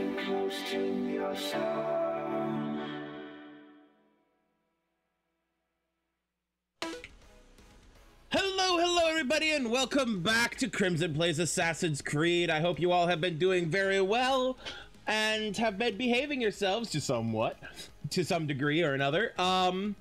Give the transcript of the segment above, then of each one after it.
Listen close to yourself. Hello everybody, and welcome back to Krimzon Plays Assassin's Creed. I hope you all have been doing very well and have been behaving yourselves to some degree or another. I'm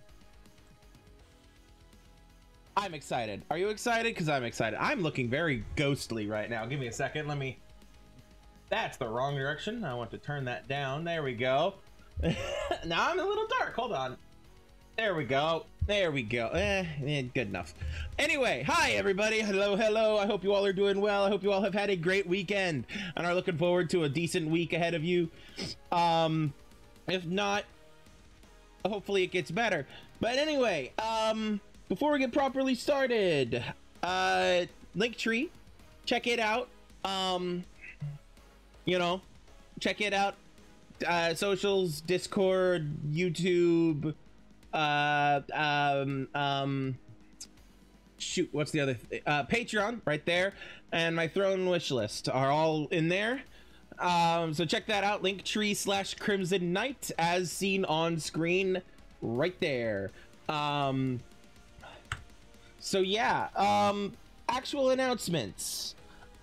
excited. Are you excited? Because I'm excited. I'm looking very ghostly right now. Give me a second. That's the wrong direction. I want to turn that down. There we go. Now I'm a little dark. Hold on. There we go. There we go. Good enough. Anyway, hi everybody. Hello. I hope you all are doing well. I hope you all have had a great weekend and are looking forward to a decent week ahead of you. If not, hopefully it gets better. But anyway, before we get properly started, Linktree, check it out. Check it out. Socials, Discord, YouTube, shoot, what's the other Patreon right there, and my throne wish list are all in there. So check that out. Linktree/Krimzon Knight, as seen on screen right there. So yeah, actual announcements.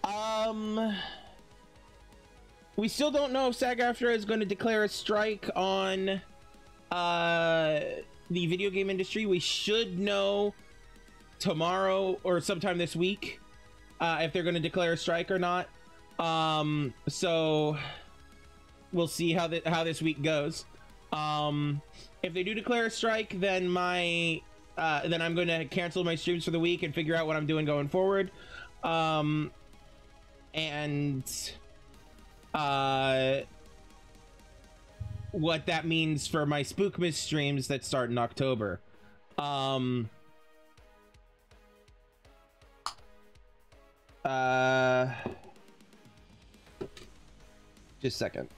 We still don't know if SAG-AFTRA is going to declare a strike on the video game industry. We should know tomorrow or sometime this week if they're going to declare a strike or not. So we'll see how this week goes. If they do declare a strike, then then I'm going to cancel my streams for the week and figure out what I'm doing going forward. What that means for my Spookmas streams that start in October. Just a second.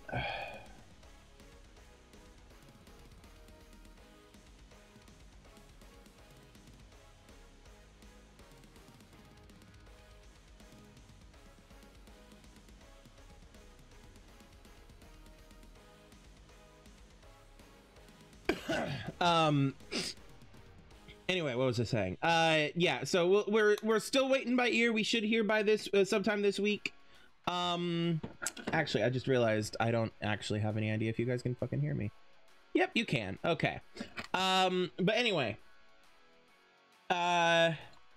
Anyway, what was I saying? Yeah, so we're still waiting by ear. We should hear by this sometime this week. Actually, I just realized I don't actually have any idea if you guys can fucking hear me. Yep, you can. Okay. But anyway, yeah,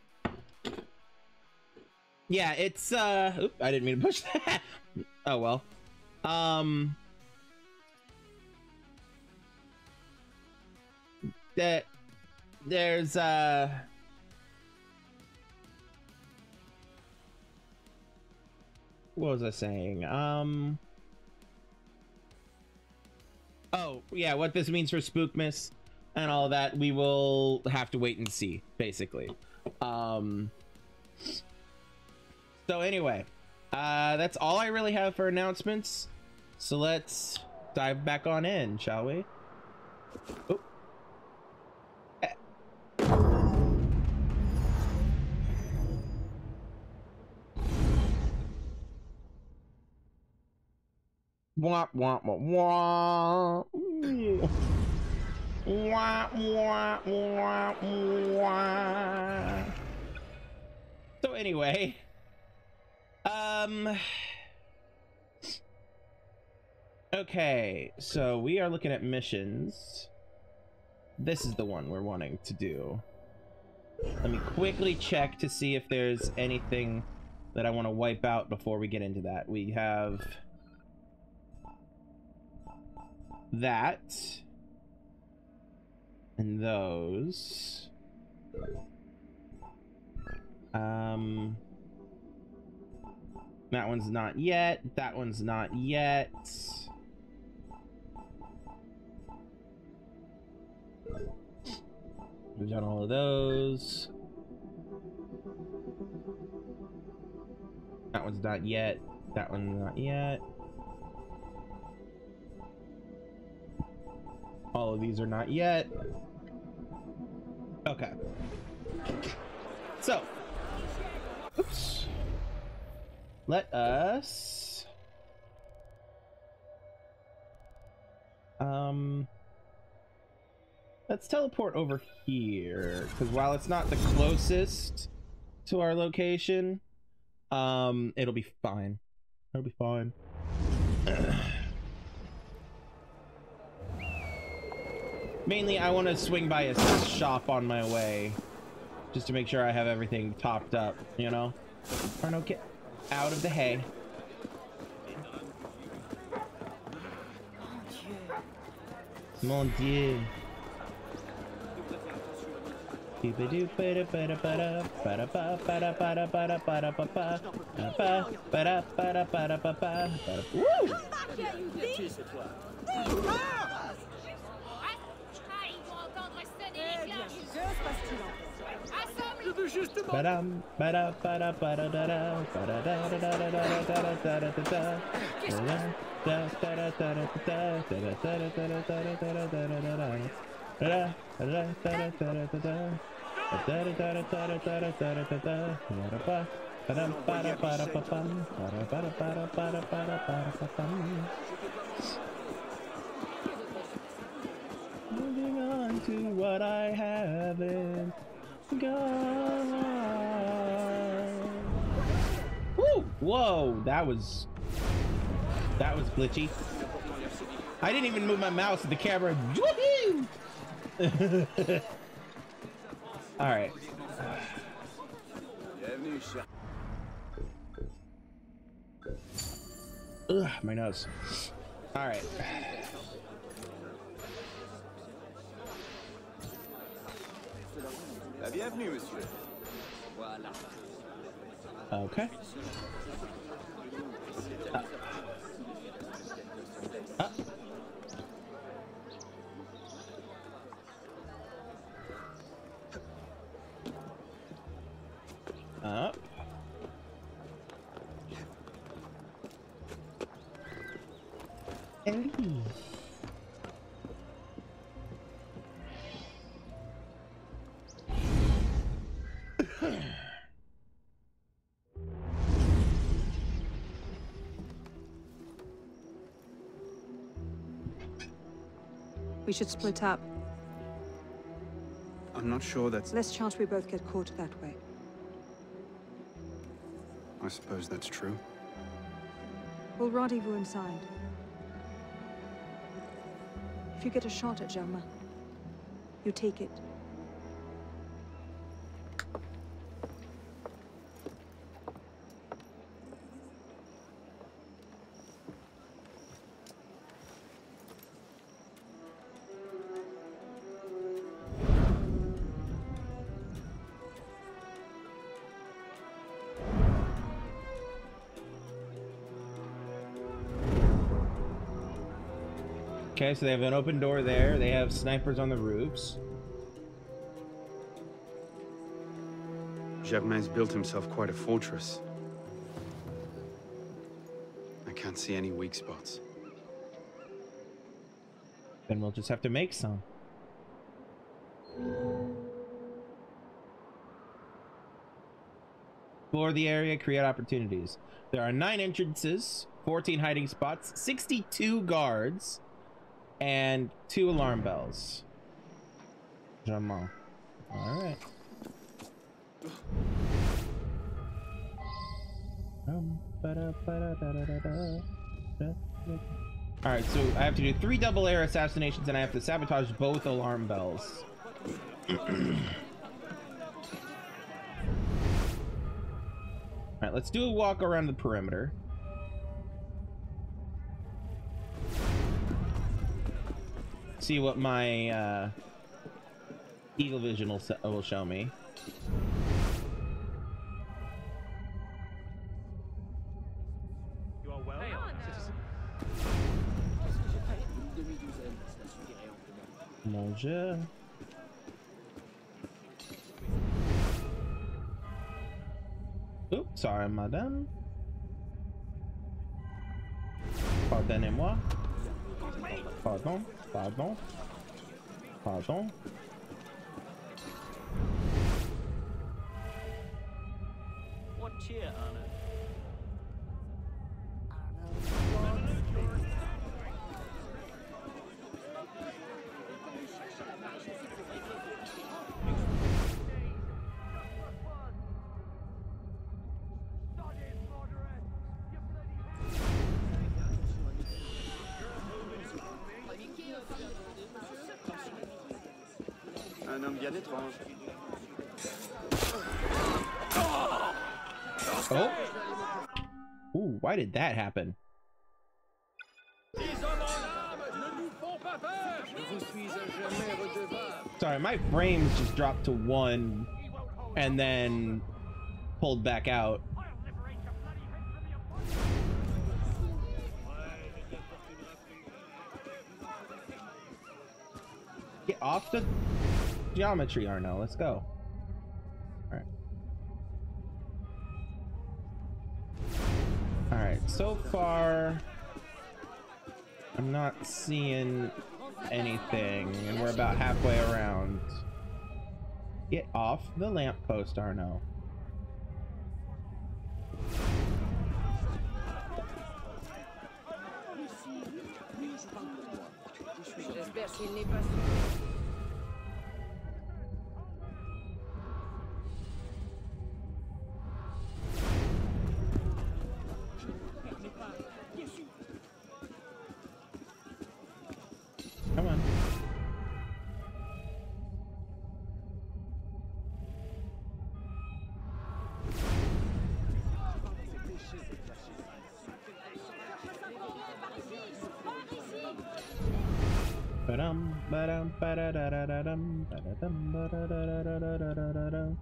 it's oops, I didn't mean to push that. Oh well. There's what was I saying? Oh yeah, what this means for Spookmas and all that, we will have to wait and see, basically. So anyway, that's all I really have for announcements. So let's dive back on in, shall we? Oh. Wah, wah, wah, wah. Wah, wah, wah, wah. So anyway, okay, so we are looking at missions. This is the one we're wanting to do. Let me quickly check to see if there's anything that I want to wipe out before we get into that. We have that and those. That one's not yet. That one's not yet. We've done all of those. That one's not yet. That one's not yet. All of these are not yet. Okay. So, oops. Let us Let's teleport over here, because while it's not the closest to our location, it'll be fine. It'll be fine. Mainly, I want to swing by a shop on my way, just to make sure I have everything topped up, you know? Arno, get out of the hay. Mon Dieu. Moving on to what I haven't got. Woo! Whoa, that was glitchy. I didn't even move my mouse at the camera. Woohoo! All right. Ugh, my nose. All right. Bienvenue, monsieur. Voilà. Okay. Up. Hey. We should split up. I'm not sure that's... Less chance we both get caught that way. I suppose that's true. We'll rendezvous inside. If you get a shot at Germain, you take it. Okay, so they have an open door there. They have snipers on the roofs. Germain's built himself quite a fortress. I can't see any weak spots. Then we'll just have to make some. Explore the area, create opportunities. There are 9 entrances, 14 hiding spots, 62 guards, and 2 alarm bells. Jamal. Alright. Alright, so I have to do 3 double air assassinations and I have to sabotage both alarm bells. Alright, let's do a walk around the perimeter. See what my eagle vision will show me. You are well. Mon Dieu. Oops, sorry, madame. Pardonnez-moi. Pardon, pardon, pardon. What cheer, Arno? Un homme bien étrange. Oh. Ooh, why did that happen? Sorry, my frames just dropped to 1 and then pulled back out. Get off the geometry, Arno. Let's go. All right. All right. So far, I'm not seeing anything, and we're about halfway around. Get off the lamppost, Arno. Come on. Ba-dum, ba-dum, ba-da-da-da-da-dum, ba-da-dum, ba-da-da-da-da-da-da-da-dum.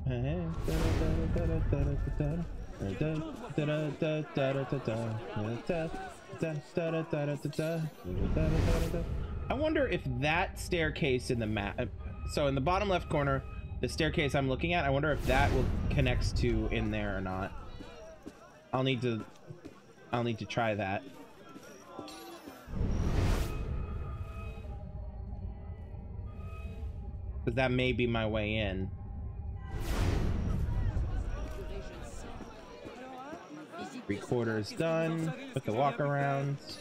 I wonder if that staircase in the map, so in the bottom left corner, the staircase I'm looking at, I wonder if that will connects to in there or not. I'll need to try that. Because that may be my way in. Three-quarters done with the walk arounds.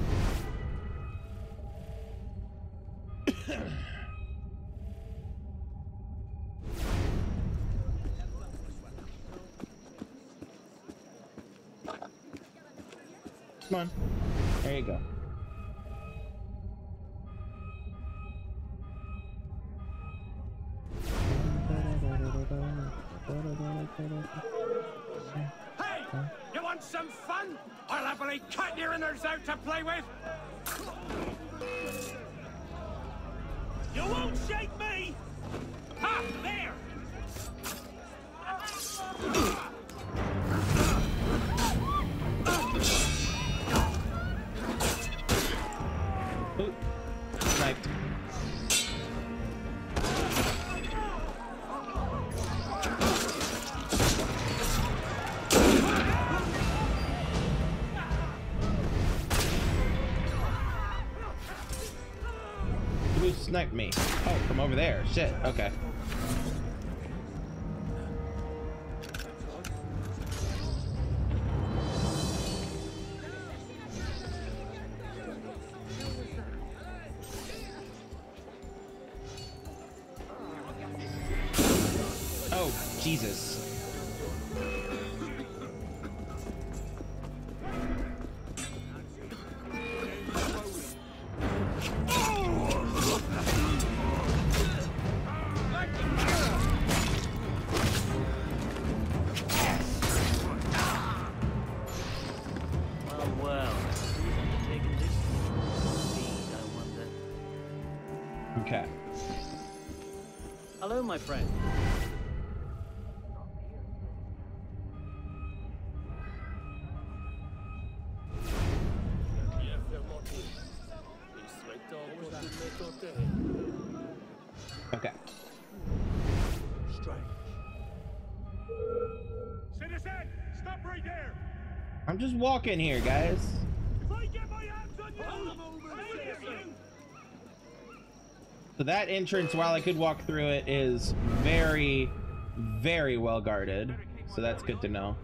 Come on. There you go. Hey! You want some fun? I'll happily cut your innards out to play with! You won't shake me! Ha! There! Ooh. Sniped. Who sniped me? Oh, from over there. Shit. Okay. Oh, Jesus. Well, who's undertaken this feed, I wonder? Okay. Hello, my friend. Okay. Citizen! Stop right there! I'm just walking here, guys. If I get my hands on you, I'll kill you! So that entrance, while I could walk through it, is very, very well guarded. So that's good to know.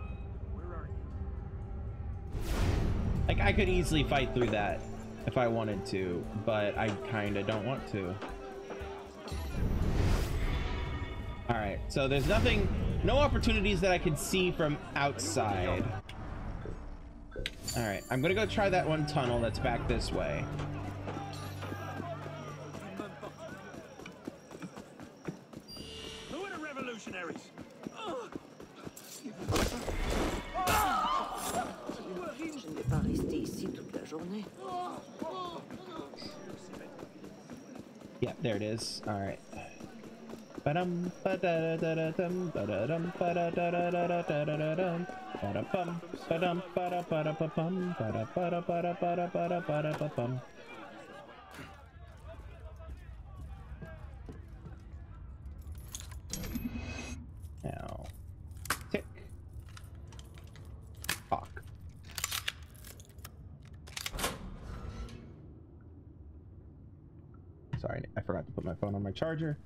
Like, I could easily fight through that if I wanted to, but I kind of don't want to. All right, so there's nothing, no opportunities that I can see from outside. All right, I'm gonna go try that one tunnel that's back this way. journée. Yeah, there it is. All right. Ba-dum, ba-da-da-da-dum, ba-da-dum, ba-da-da-da-da-da-da-da-dum, ba-da-bum, ba-dum, ba-da-ba-da-ba-bum, ba-da-ba-da-ba-da-ba-da-ba-da-ba-bum. Now, tick, tock. Sorry, I forgot to put my phone on my charger.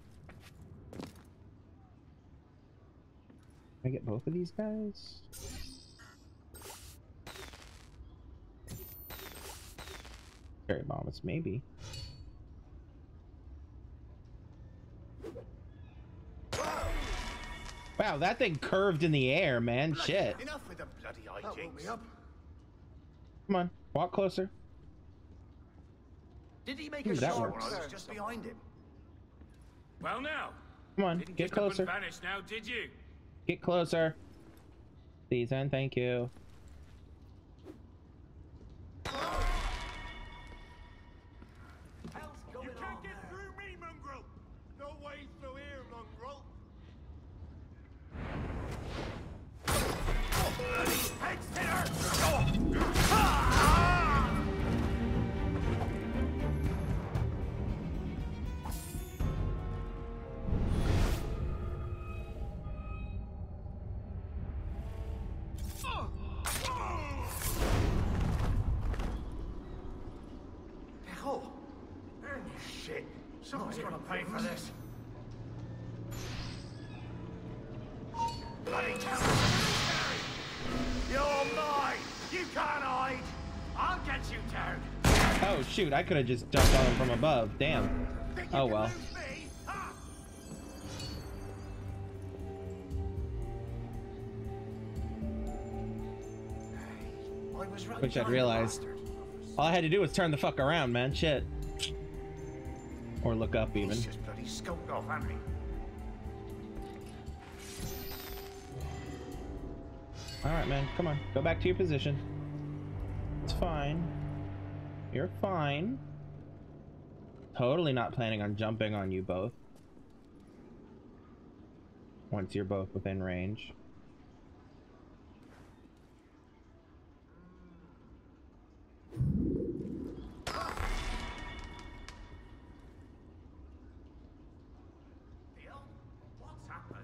Can I get both of these guys? Cherry bombs, maybe. Wow, that thing curved in the air, man. Shit. Enough with the bloody hijinks. Come on, walk closer. Did he make Ooh, a that shot works. when I was just behind him? Well, now. Come on, Didn't get just up and closer. vanish now, did you? Get closer. Please and thank you. You can't get through me, mongrel! No way through here, mongrel! Oh, bloody head spinner! Oh, shit! Someone's gonna pay for this. Bloody town! You're mine! You can't hide! I'll get you down! Oh shoot, I could have just jumped on him from above. Damn. Think you Oh can well. lose me? Ha! I was right Wish I'd behind the realized. bastard. All I had to do was turn the fuck around, man. Shit. Or look up even. He's just bloody scoped off, hasn't he? Alright, man. Come on. Go back to your position. It's fine. You're fine. Totally not planning on jumping on you both. Once you're both within range. Theo? What's happened?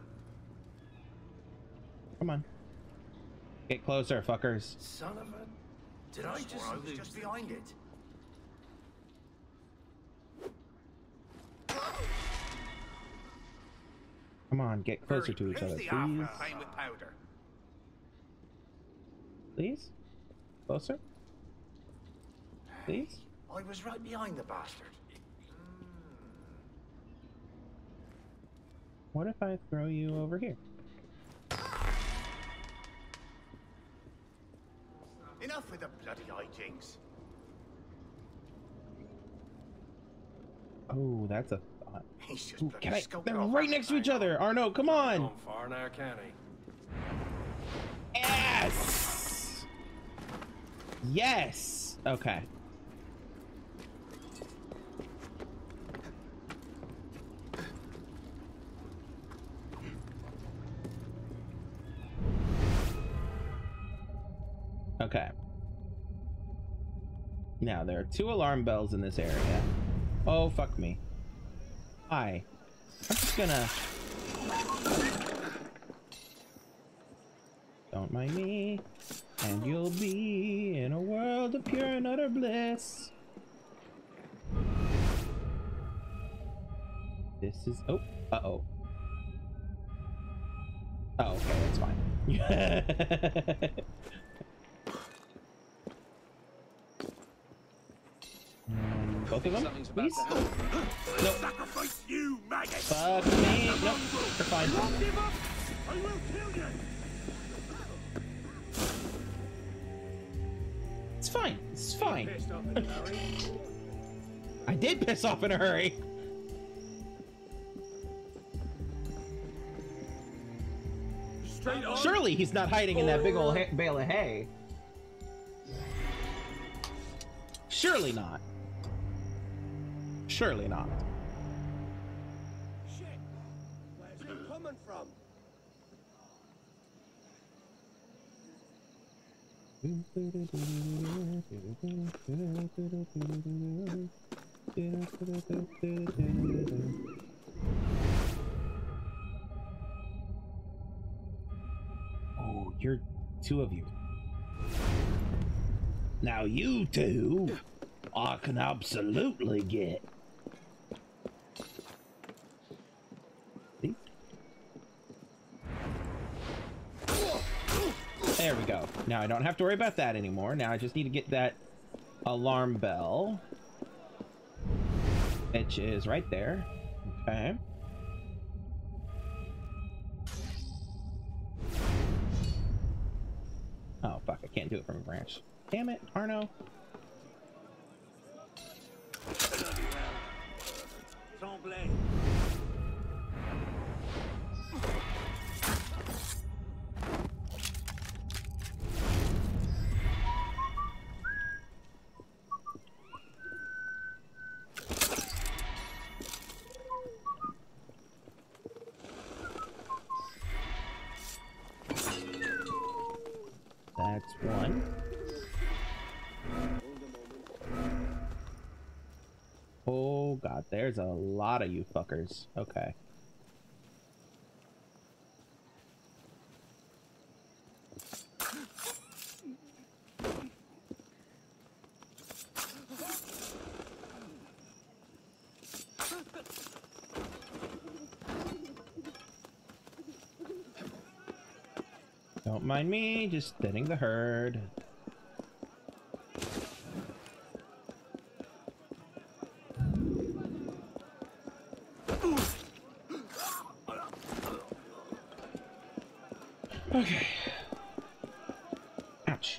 Come on. Get closer, fuckers. Son of a... Did I just lose? Just behind it. Come on, get closer to each Who's other, the please. after playing with powder? Please? Closer? Please? I was right behind the bastard. What if I throw you over here? Enough with the bloody hijinks. Oh, that's a thought. He's just Ooh, bloody can I? scoped They're off, right hasn't next to he? each other. Arno, come on. Gone far now, can he? Yes. Yes. Okay. Okay. Now, there are 2 alarm bells in this area. Oh, fuck me. Hi. I'm just gonna... Don't mind me, and you'll be in a world of pure and utter bliss. This is... Oh, uh-oh. Oh, okay, that's fine. Both of them, please? Nope. Sacrifice you, maggot! Fuck me. Nope, they're fine. Don't give up! I will kill you! It's fine. It's fine. I did piss off in a hurry. Straight on! Surely he's not hiding in that big old bale of hay. Surely not. Surely not. Shit! Where's it coming from? Oh, you're two of you. Now you two, I can absolutely get. See? There we go. Now I don't have to worry about that anymore. Now I just need to get that alarm bell, which is right there. Okay. Oh, fuck, I can't do it from a branch. Damn it, Arno. Tremblay. That's one. Oh god, there's a lot of you fuckers. Okay. Don't mind me, just thinning the herd. Okay. Ouch.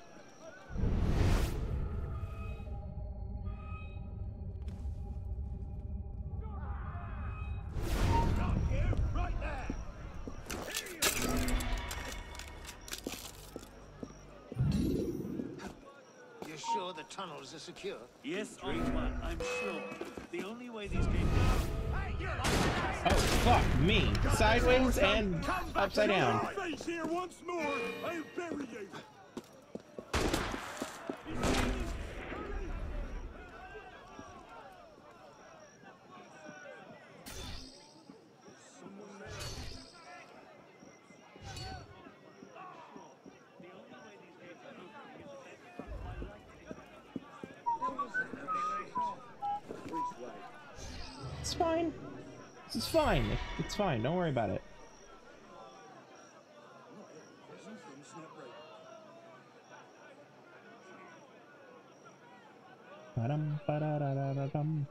Right there! You're sure the tunnels are secure? Yes, Old One, I'm sure. The only way these games... Oh, fuck me. Sideways and upside down. Face here once more! I'll bury you! It's fine. This is fine. It's fine. Don't worry about it. Ba-dum, ba-da-da-da-da-dum.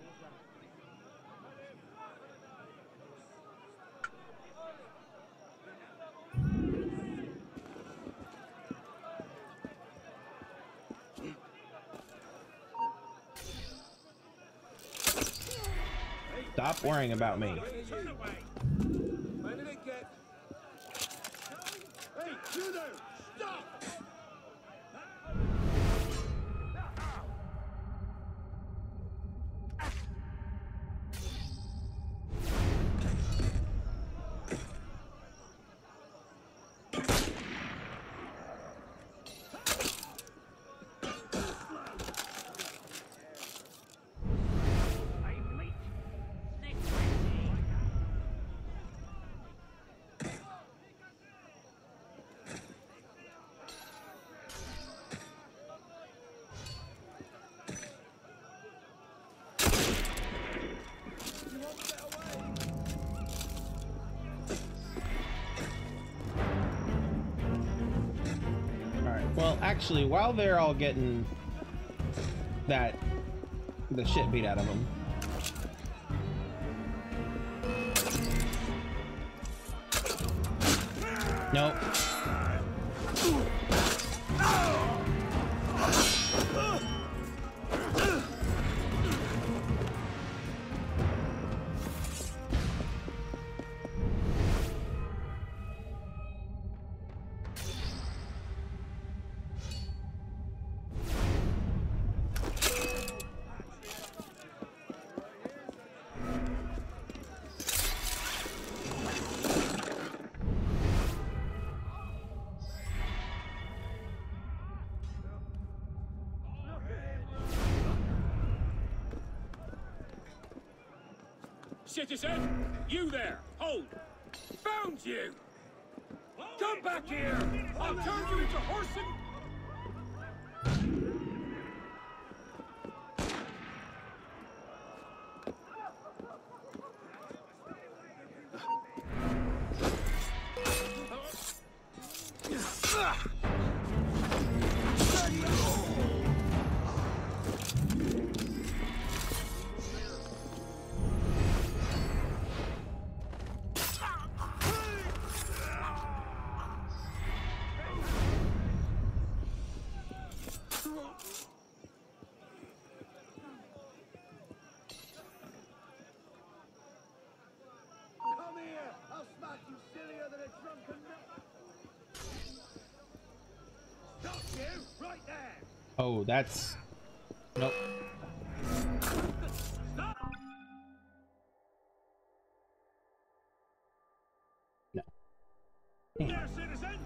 Stop worrying about me. Turn away! Where did it get? Hey, you there! Stop! Well, actually, while they're all getting the shit beat out of them. Nope. citizen! You there! Hold! Found you! Come back here! I'll turn you into horse and... Oh, that's... Nope. No. There, citizen!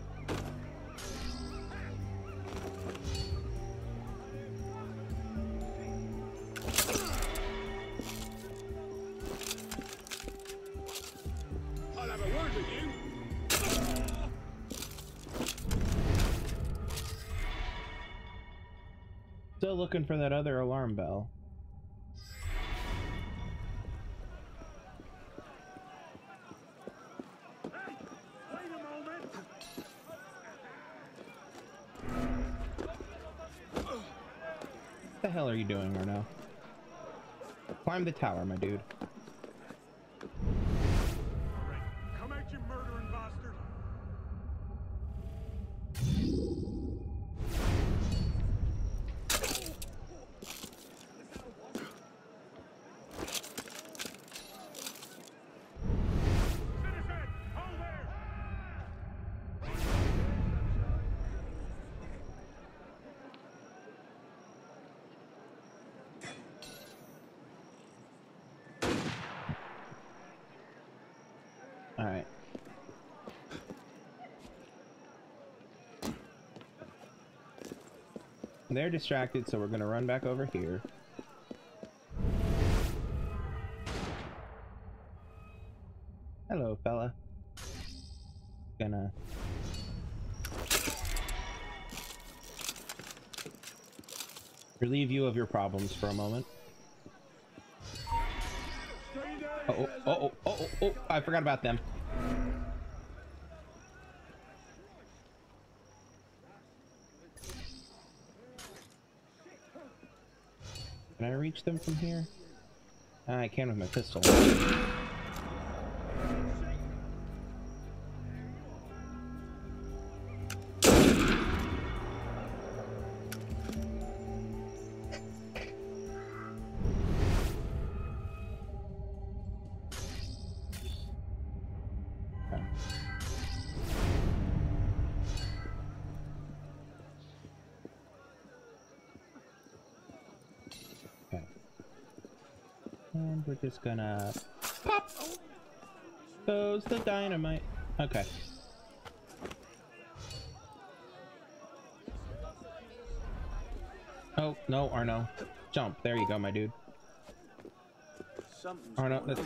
I'll have a word with you. Still looking for that other alarm bell. Hey, wait a moment. What the hell are you doing right now? Climb the tower, my dude. Come out, you murdering bastard. All right. They're distracted, so we're gonna run back over here. Hello, fella. Gonna... relieve you of your problems for a moment. Oh, I forgot about them. Can I reach them from here? I can with my pistol. And we're just gonna pop. Goes the dynamite. Okay. Oh, no, Arno. Jump. There you go, my dude. Arno, that's...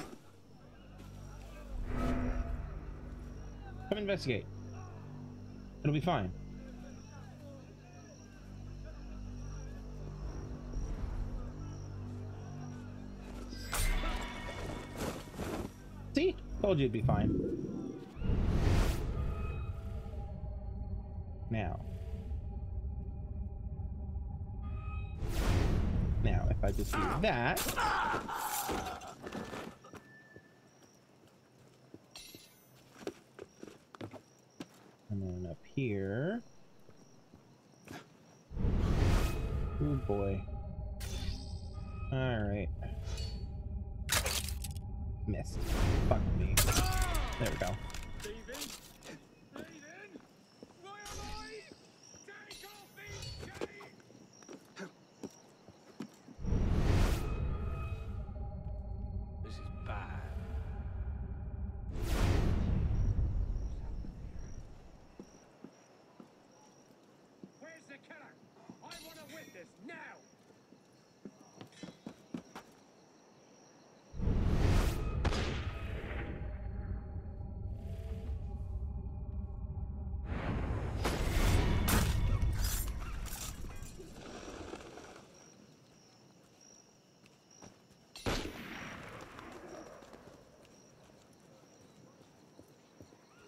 Come investigate. It'll be fine. See? Told you it'd be fine. Now, if I just do that... And then up here... Oh boy. Alright. Missed. Fuck me. There we go. This is bad. Where's the killer? I want a witness now.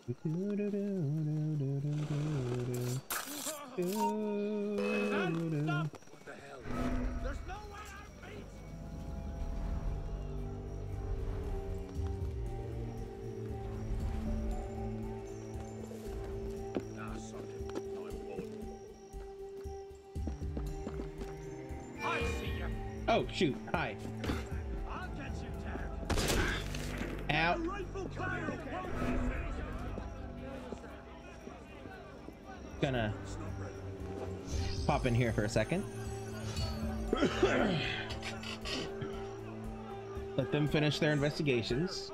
What the hell? There's no way out, mate! Nah, suck it. No important. I see ya. Oh shoot! Hi. I'll get you, Dad. Ow. Rifle fire, okay? Gonna pop in here for a second. Let them finish their investigations.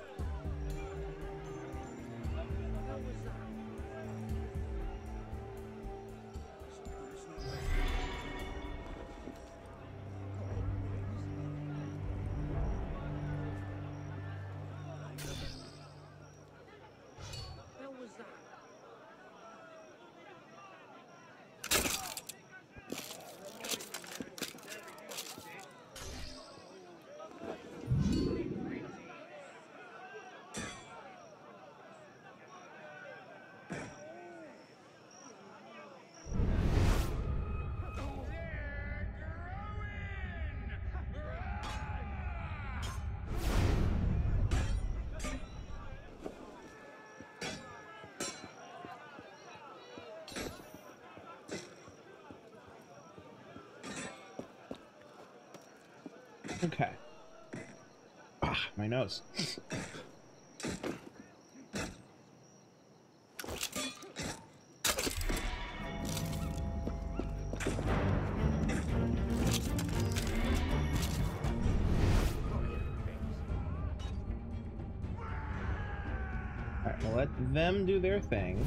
Okay. Ah, my nose. Alright, we'll let them do their thing.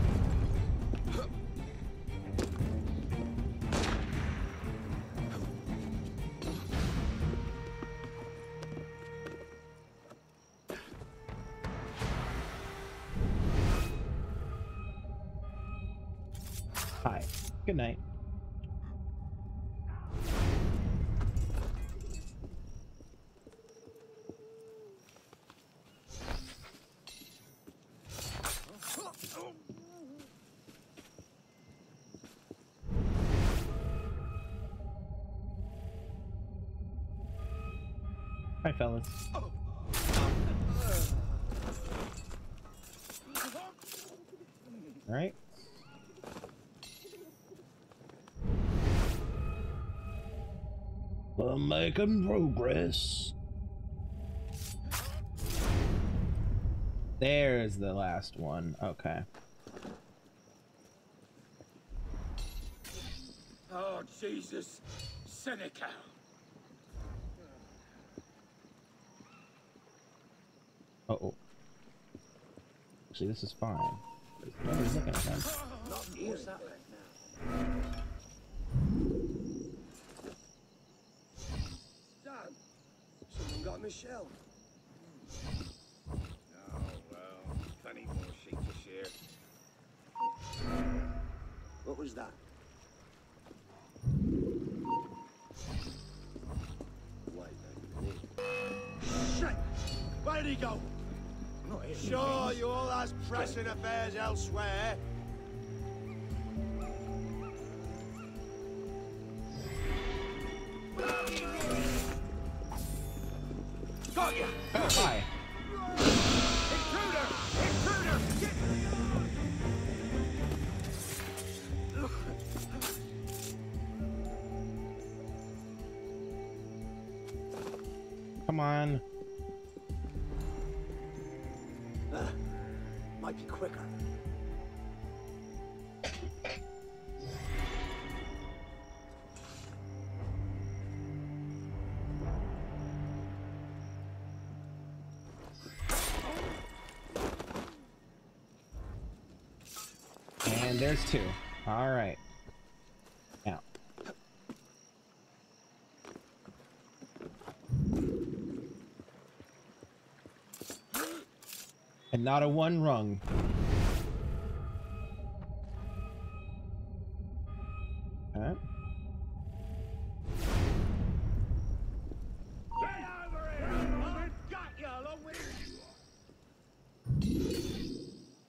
Hi. Good night. Hi, fellas. All right. I'm making progress. There's the last one. Okay. Oh, Jesus. Seneca. Uh-oh. Actually, this is fine. Nobody's looking at them. What's that right now? Dan, someone got Michelle. Oh, well, plenty more sheep to share. What was that? Wait a minute. Shit! Where'd he go? Sure, you all has pressing affairs elsewhere. Got ya! Oh, hi. Intruder! Intruder! Get... Come on. Might be quicker. And there's two. All right. Now. And not a one rung. Alright. Get over here! I've got you along with you.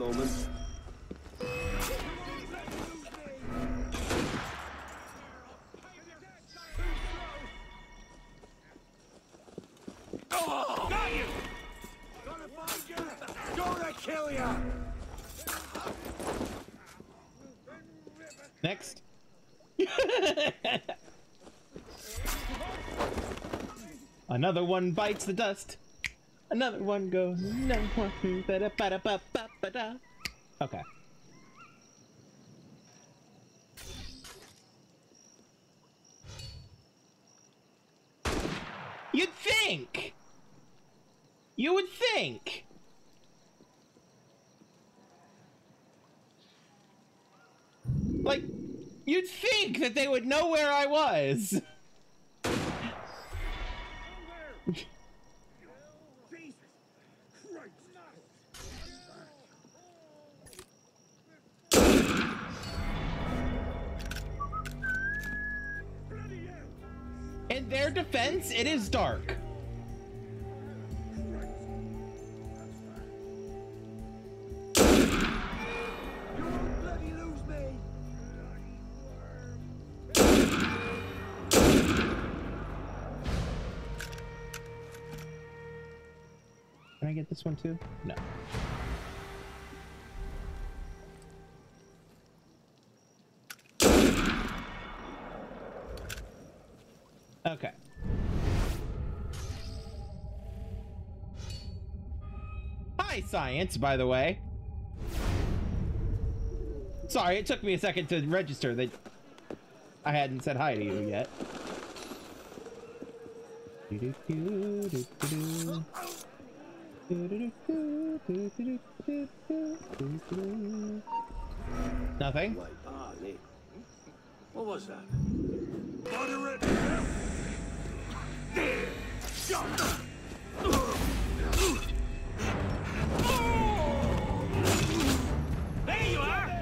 moment. Oh, got you! Gonna find you! Gonna kill you! Next. Another one bites the dust. Another one goes. Another one. Ba-da-ba-da-ba-ba-ba-da. Okay. You'd think. You would think. Like, you'd think that they would know where I was. Jesus Christ! In their defense, it is dark. You won't bloody lose me! Can I get this one too? No. Okay. Hi, science, by the way. Sorry, it took me a second to register that I hadn't said hi to you yet. Nothing? Wait, Nick. What was that? Moderate! Shut! There you are!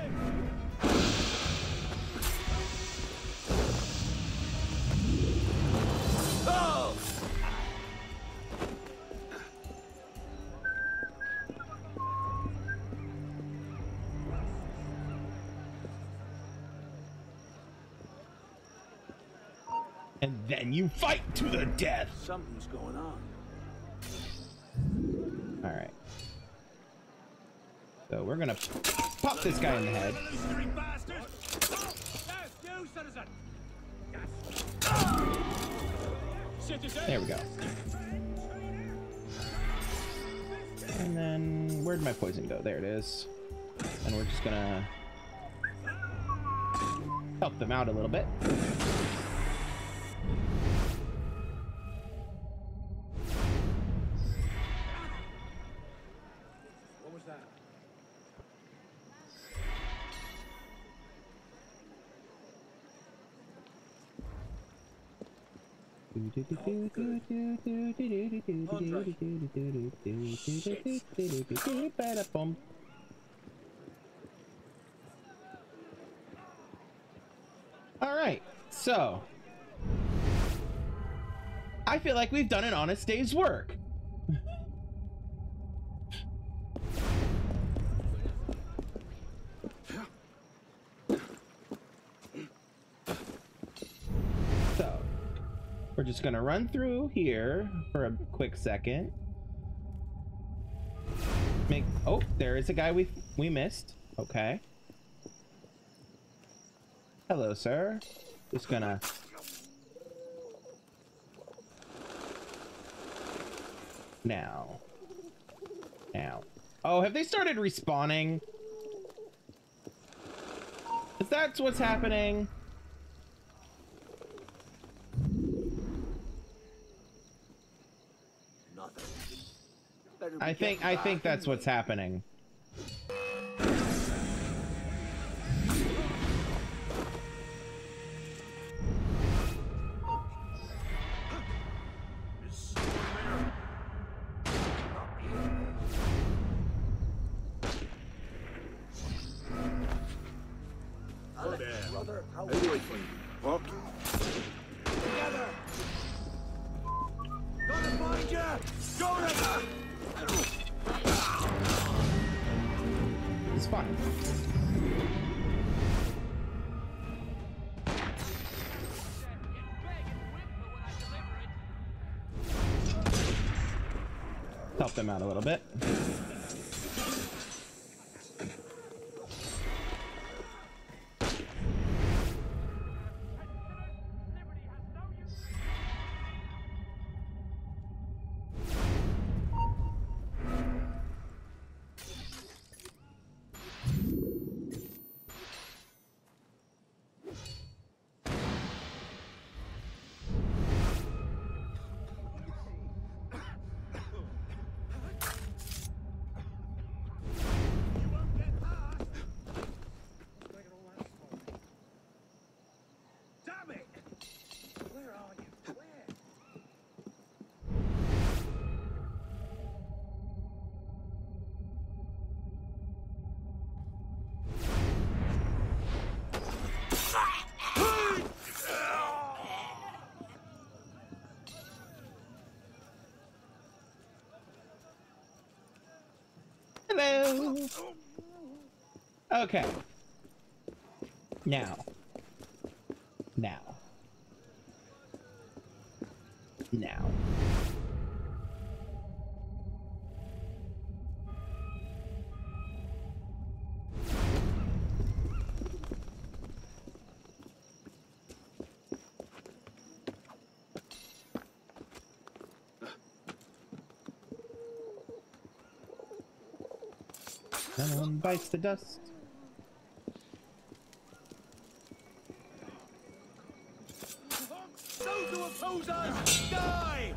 Oh! And then you fight to the death. Something's going on. All right. So we're gonna pop this guy in the head. Revolutionary bastard! Oh, there's you, citizen! Yes. There we go. And then where'd my poison go? There it is. And we're just gonna help them out a little bit. What was that? All right, so I feel like we've done an honest day's work. So we're just gonna run through here for a quick second. Oh, there is a guy we missed. Okay. Hello, sir. Just gonna now. Oh, have they started respawning? Is that what's happening? Nothing. I think that's what's happening. Brother, how do I find you? What? Together! Gonna find you! Go fine. Help them out a little bit. Damn it! Where are you? Where? Hello. Okay. Now. Someone bites the dust. Those who oppose us, die!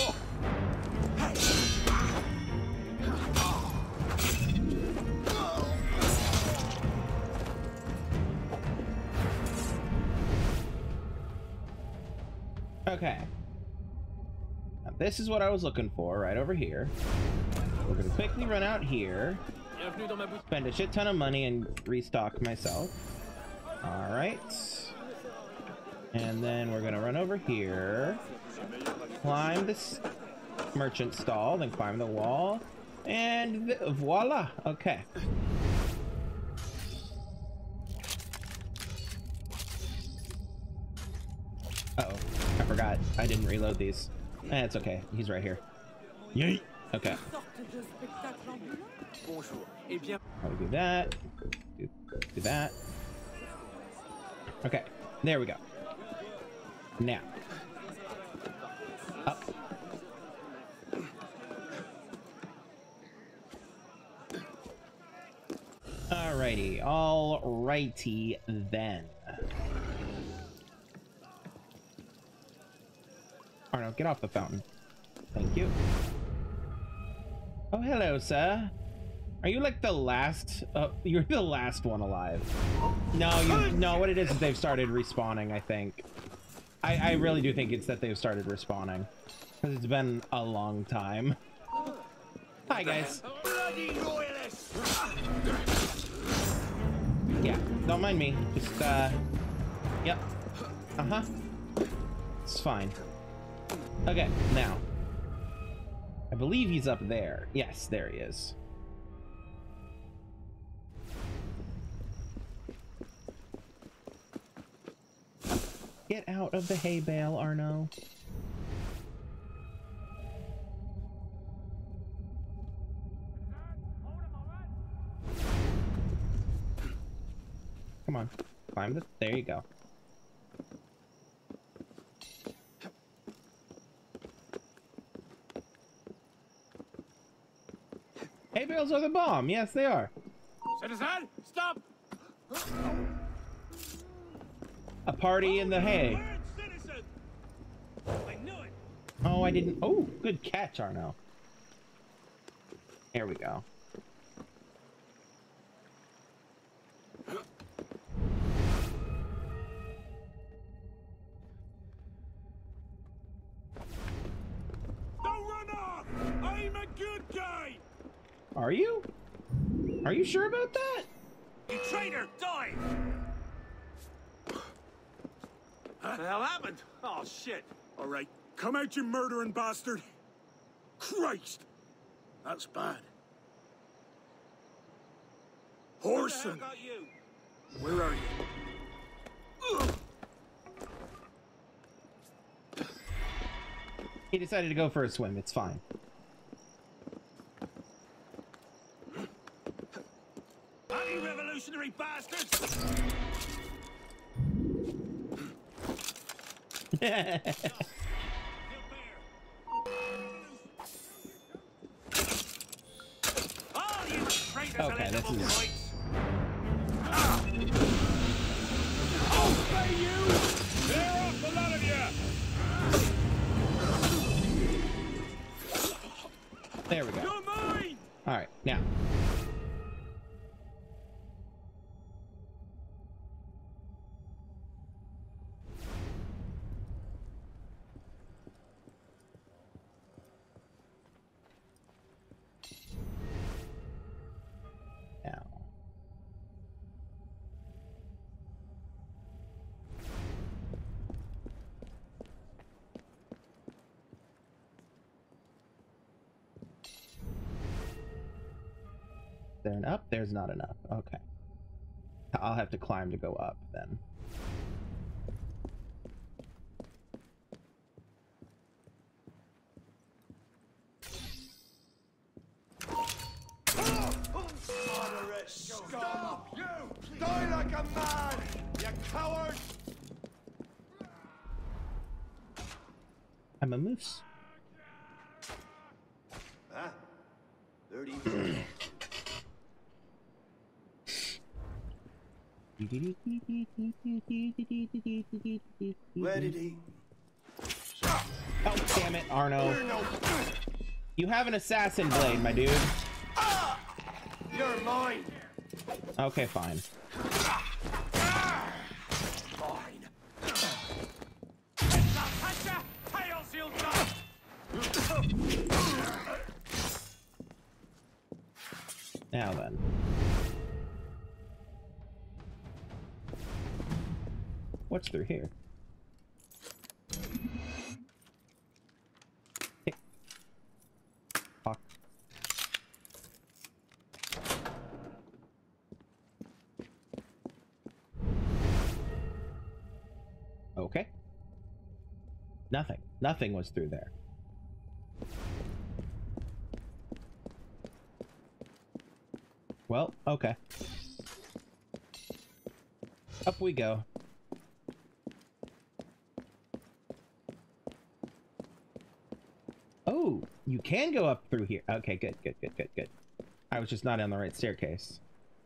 Okay. Now this is what I was looking for right over here. We're gonna quickly run out here, spend a shit ton of money and restock myself. All right. And then we're gonna run over here, climb this merchant stall, then climb the wall, and voila. Okay. Uh-oh, I forgot. I didn't reload these. It's okay. He's right here. Yay. Okay. I'll do that. Do that. Okay. There we go. Now. Up. Alrighty. Alrighty then. Arno, get off the fountain. Thank you. Oh, hello, sir. Are you like the last? You're the last one alive. No, what it is they've started respawning, I think. I really do think it's that they've started respawning. Because it's been a long time. Hi, guys. Yeah, don't mind me. Just, yep. Uh-huh. It's fine. Okay, now. I believe he's up there. Yes, there he is. Get out of the hay bale, Arno. Come on, climb the... There you go. Hay bales are the bomb. Yes, they are. Citizen, stop! A party in the hay. Citizen! I knew it! Oh, I didn't... Oh, good catch, Arno. Here we go. Don't run off! I'm a good guy! Are you? Are you sure about that? You traitor! Die! What the hell happened? Oh, shit. All right, come out, you murdering bastard. Christ! That's bad. Horson! Got you. Where are you? He decided to go for a swim. It's fine. Anti-revolutionary bastards! All you traitors Okay, are this little is- points. Obey you! Clear off the lot of you! There we go. You're mine! All right, now. Now. There an up? There's not enough. Okay. I'll have to climb to go up then. Stop! You! Die like a man! You coward! I'm a moose. Huh? 30. Where did he? Oh, damn it, Arno. You have an assassin blade, my dude. You're mine! Okay, fine. Mine! Samhsa, hails you not! Now then. What's through here? Tick. Fuck. Okay. Nothing. Nothing was through there. Well, okay. Up we go. Oh, you can go up through here. Okay, good, good, good, good, good. I was just not on the right staircase.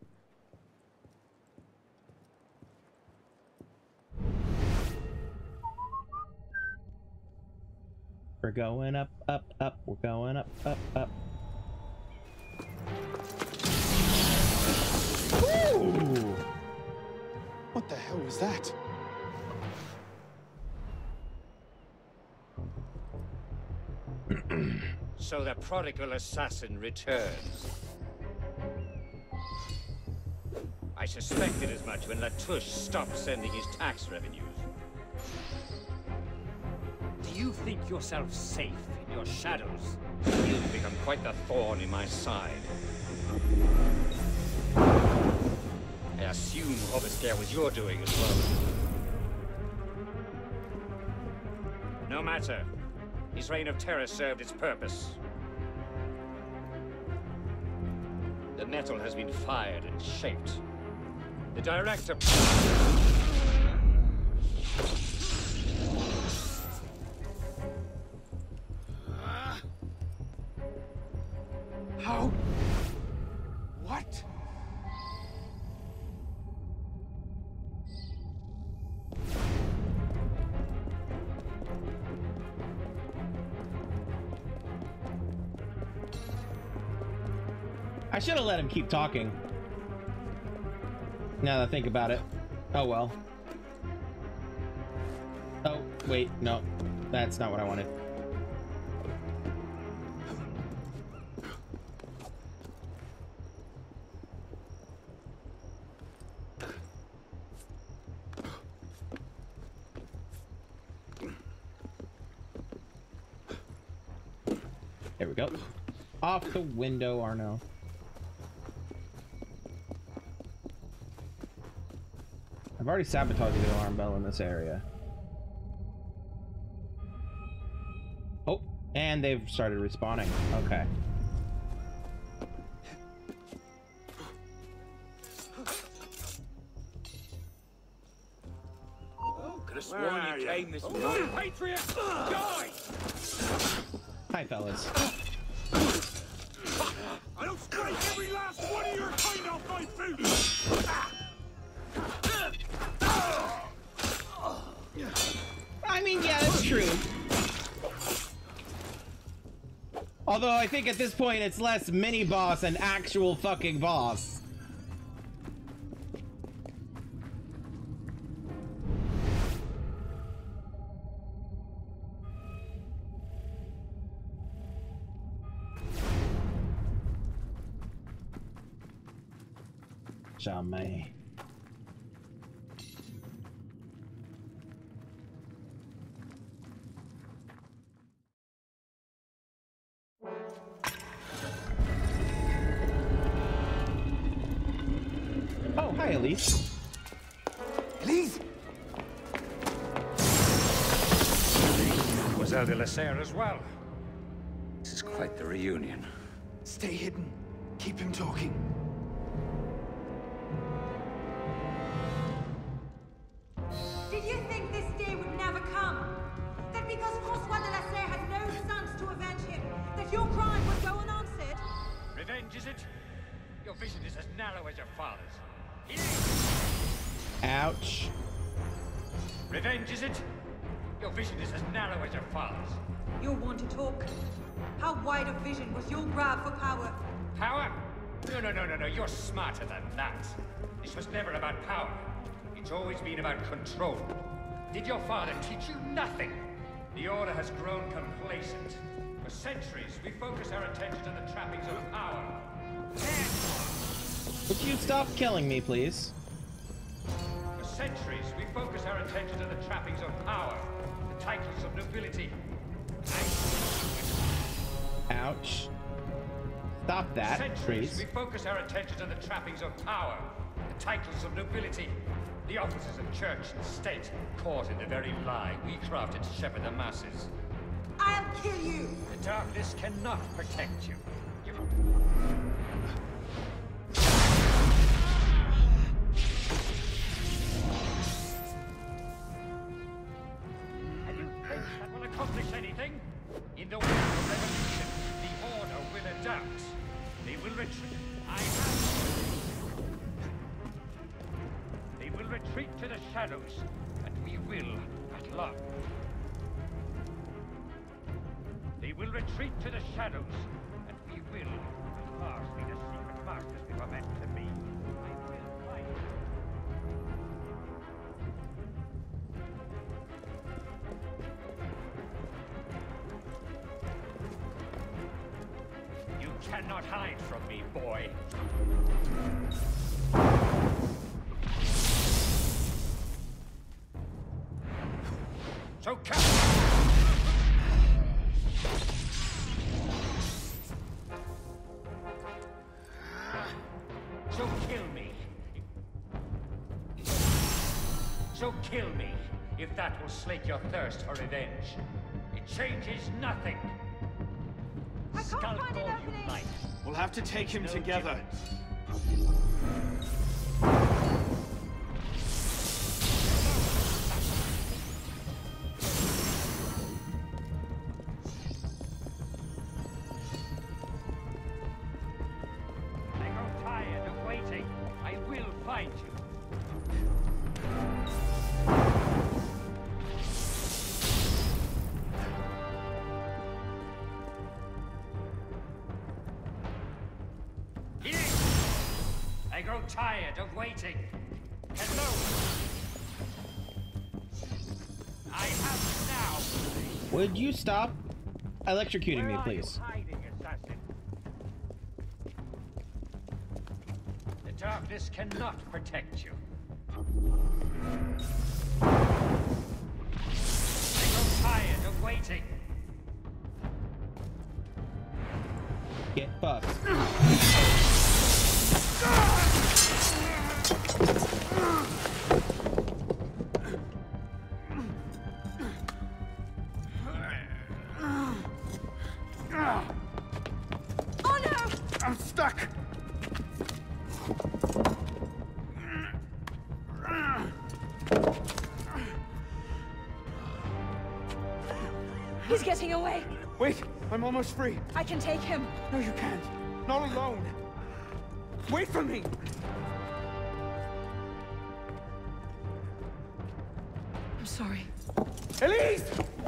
We're going up, up, up. We're going up, up, up. Woo! What the hell was that? So the prodigal assassin returns. I suspected as much when Latouche stopped sending his tax revenues. Do you think yourself safe in your shadows? You've become quite the thorn in my side. I assume Robespierre was your doing as well. No matter. His reign of terror served its purpose. The metal has been fired and shaped. The director... How? What? I should have let him keep talking. Now that I think about it. Oh well. Oh, wait, no. That's not what I wanted. There we go. Off the window, Arno. already sabotaged the alarm bell in this area. Oh, and they've started respawning. Okay. Could have sworn you came this morning. Patriot! Die! Hi, fellas. I don't strike every last one of your kind off my boots! I mean, yeah, that's true. Although I think at this point it's less mini-boss and actual fucking boss. Jamais. Oh, hi, Elise. Elise? Mademoiselle de la Serre as well. This is quite the reunion. Stay hidden. Keep him talking. Did you think this day would never come? That because François de la Serre had no sons to avenge him, that your crime would go unanswered? Revenge, is it? Your vision is as narrow as your father's. Ouch. Revenge, is it? Your vision is as narrow as your father's. You're one to talk. How wide of vision was your grab for power? Power? No. You're smarter than that. This was never about power. It's always been about control. Did your father teach you nothing? The Order has grown complacent. For centuries, we focus our attention on the trappings of power. Would you stop killing me, please? For centuries, we focus our attention on the trappings of power, the titles of nobility. Ouch. Stop that, Centuries, please. we focus our attention on the trappings of power, the titles of nobility, the offices of church and state, caught in the very lie we crafted to shepherd the masses. I'll kill you! The darkness cannot protect you. And you think that will accomplish anything? In the wake of revolution, the Order will adapt. They will retreat. They will retreat to the shadows, and we will at last. They will retreat to the shadows, and we will at last be the secret masters we were meant to be. I will fight. You cannot hide from me, boy. So come. So kill me. So kill me, if that will slake your thirst for revenge. It changes nothing. I can't Skulk find an all you opening. like. We'll have to take him No together. difference. I grow tired of waiting. I will find you. I grow tired of waiting. Hello. I have now. Would you stop electrocuting me, Where are please? you hiding, assassin? The darkness cannot protect you. I grow tired of waiting. Get fucked. stuck! He's getting away. Wait, I'm almost free. I can take him. No, you can't. Not alone. Wait for me! I'm sorry. Elise!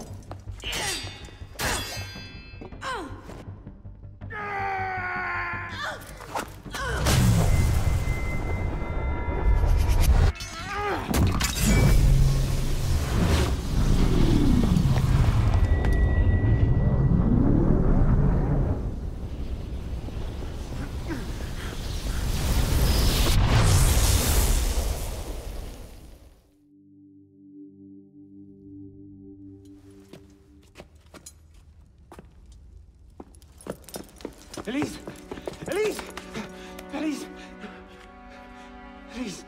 Elise! Elise! Elise! Elise!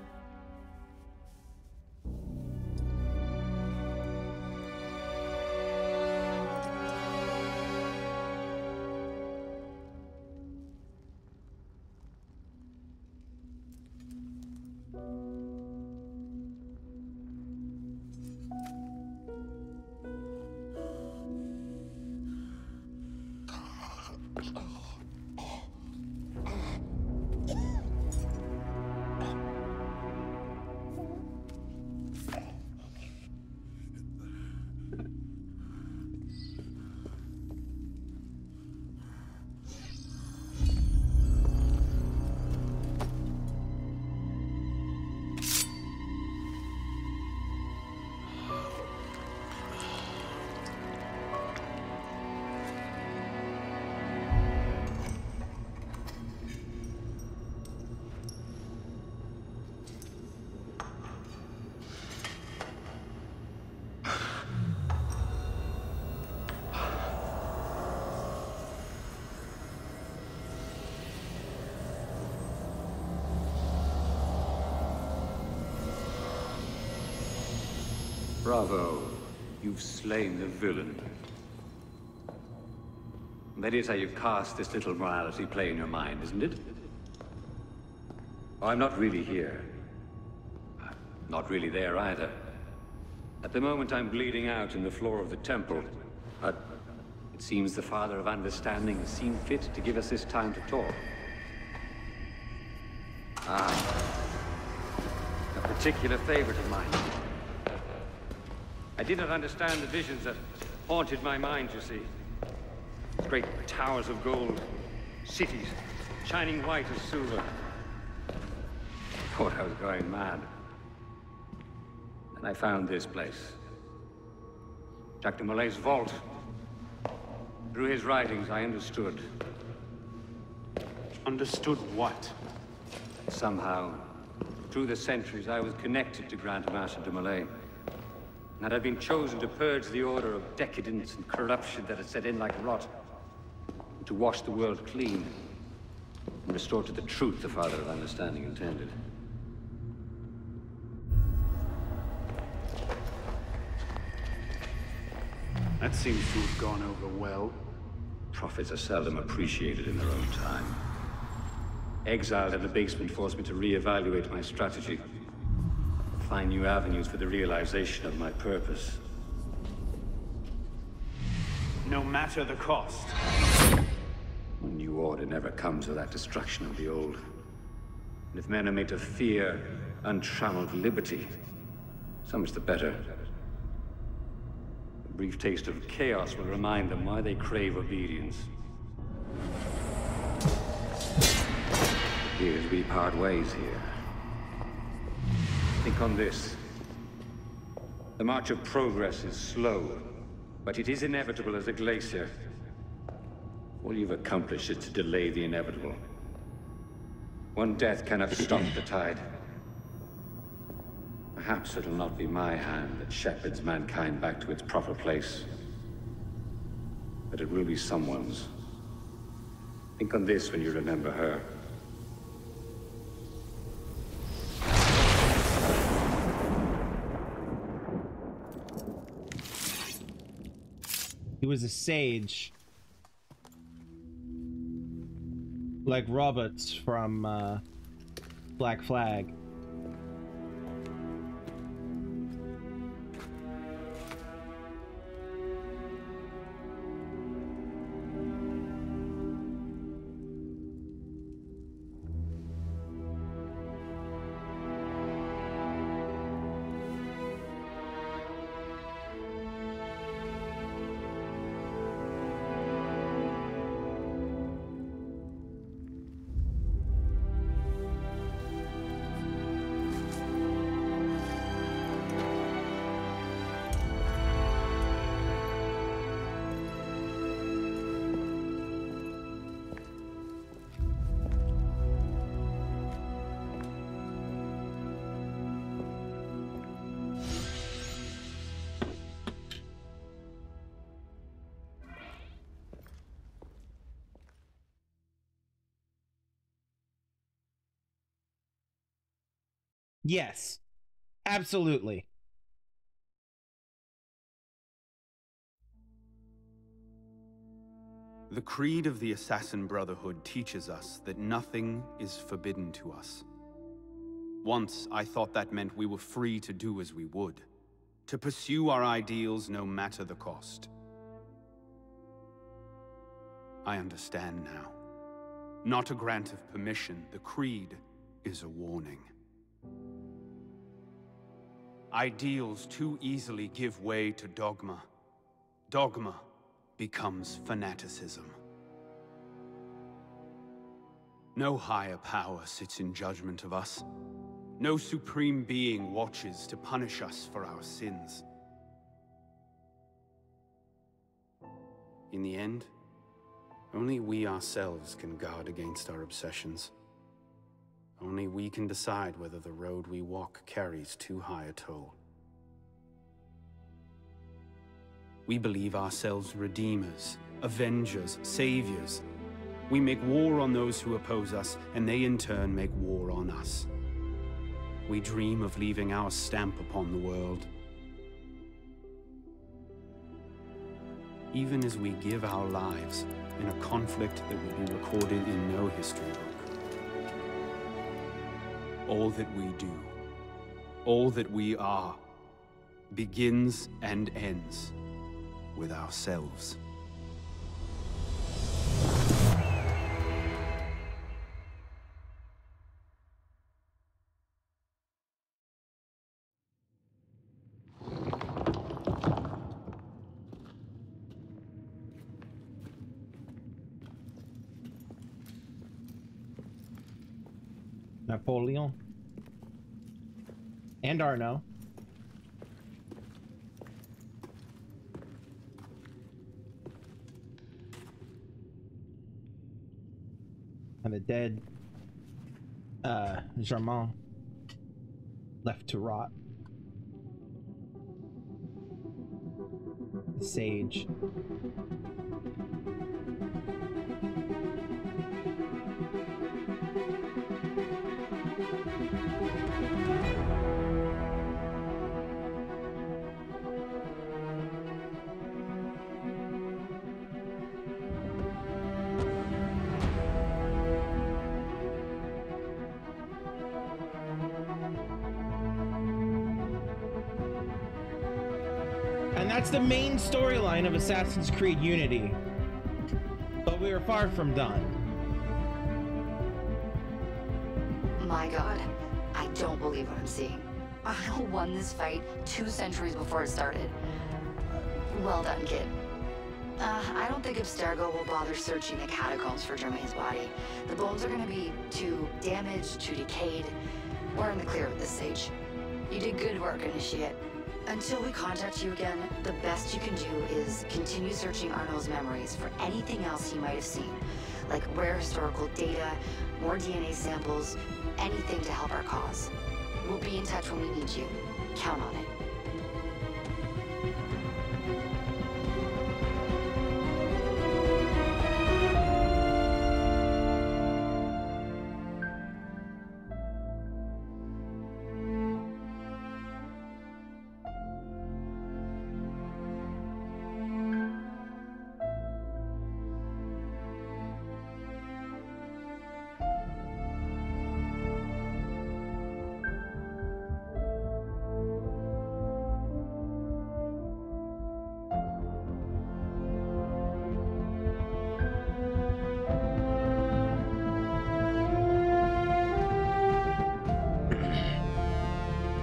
Bravo. You've slain the villain. That is how you cast this little morality play in your mind, isn't it? Oh, I'm not really here. I'm not really there either. At the moment, I'm bleeding out in the floor of the temple. But it seems the Father of Understanding has seen fit to give us this time to talk. Ah. A particular favorite of mine. I did not understand the visions that haunted my mind, you see. Great towers of gold, cities shining white as silver. I thought I was going mad. And I found this place. Dr. Molay's vault. Through his writings, I understood. Understood what? Somehow, through the centuries, I was connected to Grand Master de Molay. And I'd been chosen to purge the order of decadence and corruption that had set in like rot. And to wash the world clean. And restore to the truth the Father of Understanding intended. That seems to have gone over well. Prophets are seldom appreciated in their own time. Exiled in the basement forced me to reevaluate my strategy. Find new avenues for the realization of my purpose. No matter the cost. A new order never comes without destruction of the old. And if men are made to fear untrammeled liberty, so much the better. A brief taste of chaos will remind them why they crave obedience. It appears we part ways here. Think on this. The march of progress is slow, but it is inevitable as a glacier. All you've accomplished is to delay the inevitable. One death cannot stop the tide. Perhaps it'll not be my hand that shepherds mankind back to its proper place. But it will be someone's. Think on this when you remember her. He was a sage. Like Roberts from Black Flag. Yes, absolutely. The creed of the Assassin Brotherhood teaches us that nothing is forbidden to us. Once, I thought that meant we were free to do as we would, to pursue our ideals no matter the cost. I understand now. Not a grant of permission, the creed is a warning. Ideals too easily give way to dogma. Dogma becomes fanaticism. No higher power sits in judgment of us. No supreme being watches to punish us for our sins. In the end, only we ourselves can guard against our obsessions. Only we can decide whether the road we walk carries too high a toll. We believe ourselves redeemers, avengers, saviors. We make war on those who oppose us, and they in turn make war on us. We dream of leaving our stamp upon the world. Even as we give our lives in a conflict that will be recorded in no history book. All that we do, all that we are, begins and ends with ourselves. Napoleon. And Arno. And the dead Germain left to rot. The sage. And that's the main storyline of Assassin's Creed Unity. But we are far from done. My god, I don't believe what I'm seeing. Arno won this fight 2 centuries before it started. Well done, kid. I don't think Abstergo will bother searching the catacombs for Germain's body. The bones are gonna be too damaged, too decayed. We're in the clear at this stage. You did good work, Initiate. Until we contact you again, the best you can do is continue searching Arno's memories for anything else he might have seen, like rare historical data, more DNA samples, anything to help our cause. We'll be in touch when we need you. Count on it.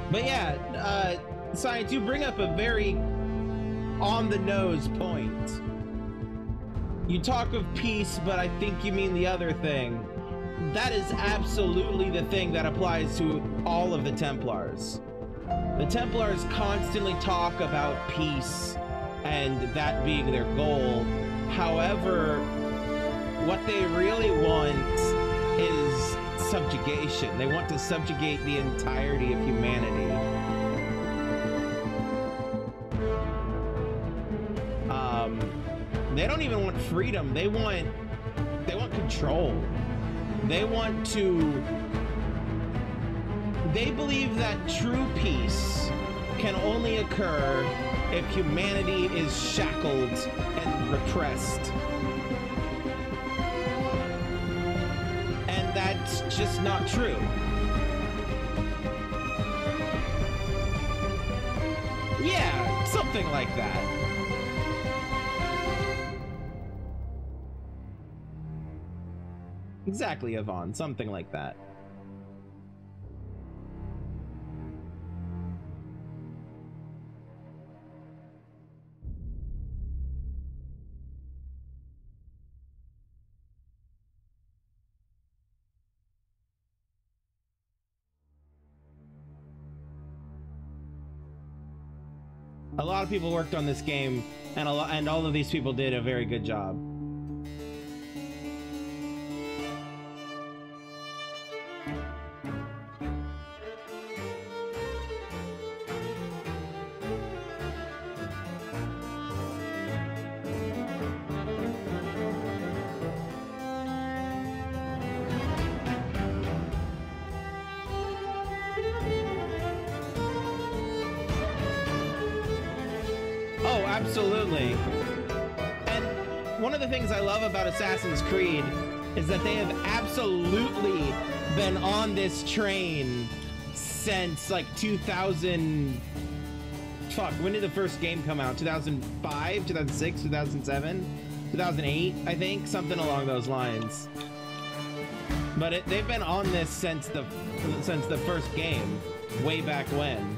But yeah, Science, you bring up a very on-the-nose point. You talk of peace, but I think you mean the other thing. That is absolutely the thing that applies to all of the Templars. The Templars constantly talk about peace and that being their goal. However, what they really want is subjugation. They want to subjugate the entirety of humanity. They don't even want freedom. They want control. They believe that true peace can only occur if humanity is shackled and repressed. And that's just not true. Yeah, something like that. Exactly, Yvonne, something like that. A lot of people worked on this game, and all of these people did a very good job. Absolutely. And one of the things I love about Assassin's Creed is that they have absolutely been on this train since like 2000. Fuck, when did the first game come out? 2005, 2006, 2007, 2008, I think, something along those lines. But they've been on this since the first game, way back when.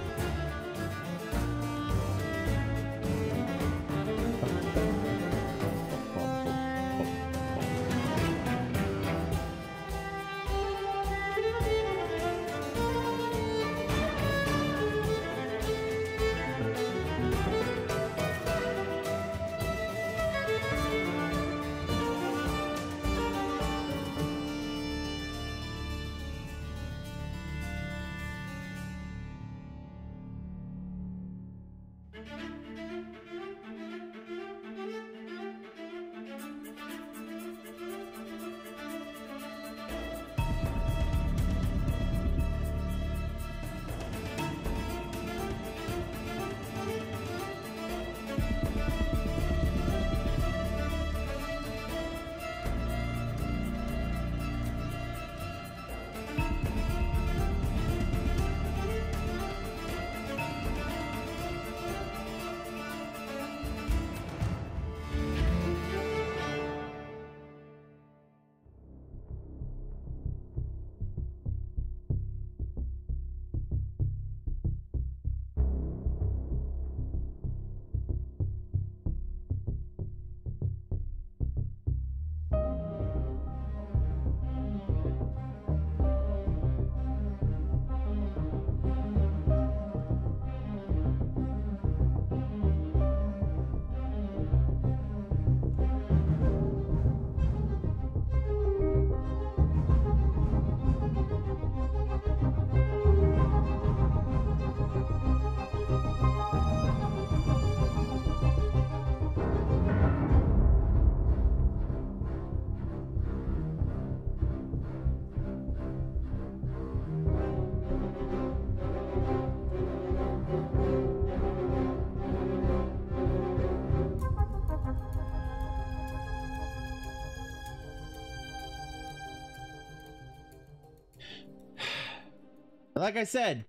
Like I said,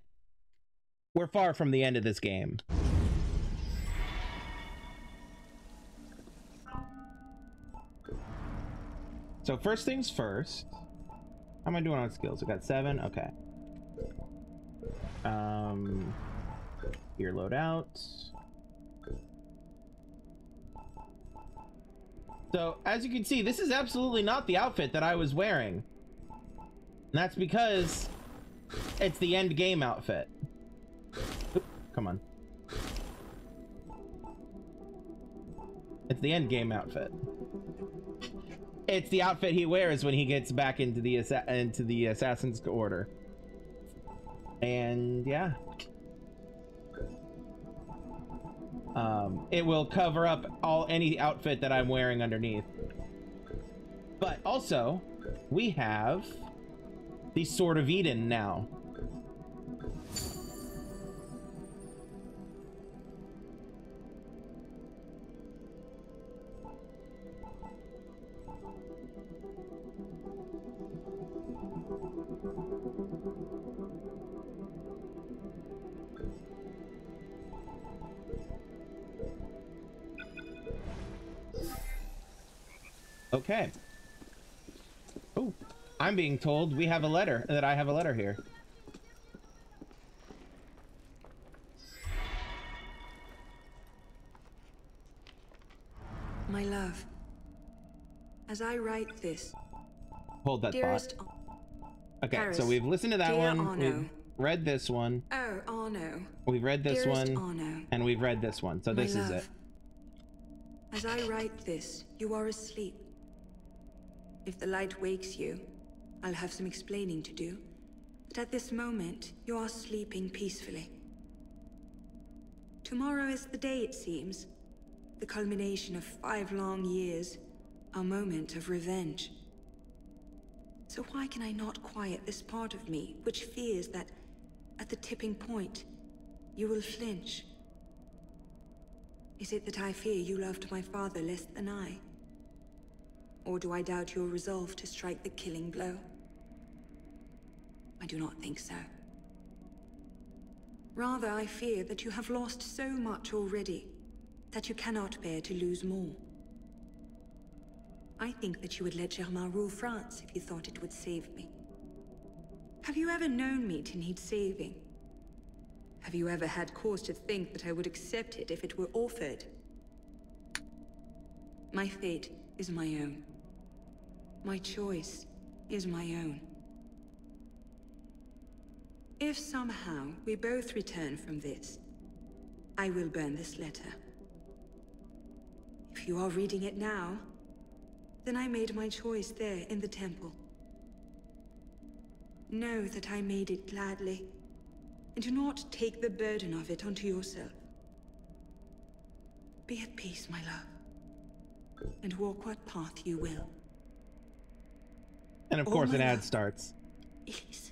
we're far from the end of this game. So first things first. How am I doing on skills? I got 7. Okay. Gear load out. So, as you can see, this is absolutely not the outfit that I was wearing. And that's because it's the end game outfit. Oop, come on. It's the end game outfit. It's the outfit he wears when he gets back into the Assassin's Order. And yeah. It will cover up any outfit that I'm wearing underneath. But also, we have the Sword of Eden now. Okay. Oh, I'm being told we have a letter, that I have a letter here. My love, as I write this, Hold that dearest thought. Okay, Paris, so we've listened to that dear one. Arno. We've read this one. Oh, Arno. We've read this Dearest one. Arno. And we've read this one. So My this is love, it. As I write this, you are asleep. If the light wakes you, I'll have some explaining to do. But at this moment, you are sleeping peacefully. Tomorrow is the day, it seems. The culmination of 5 long years. Our moment of revenge. So why can I not quiet this part of me, which fears that, at the tipping point, you will flinch? Is it that I fear you loved my father less than I? Or do I doubt your resolve to strike the killing blow? I do not think so. Rather, I fear that you have lost so much already, that you cannot bear to lose more. I think that you would let Germain rule France if you thought it would save me. Have you ever known me to need saving? Have you ever had cause to think that I would accept it if it were offered? My fate is my own. My choice is my own. If somehow we both return from this, I will burn this letter. If you are reading it now, then I made my choice there in the temple. Know that I made it gladly, and do not take the burden of it onto yourself. Be at peace, my love, and walk what path you will. And of course an ad starts. Elise.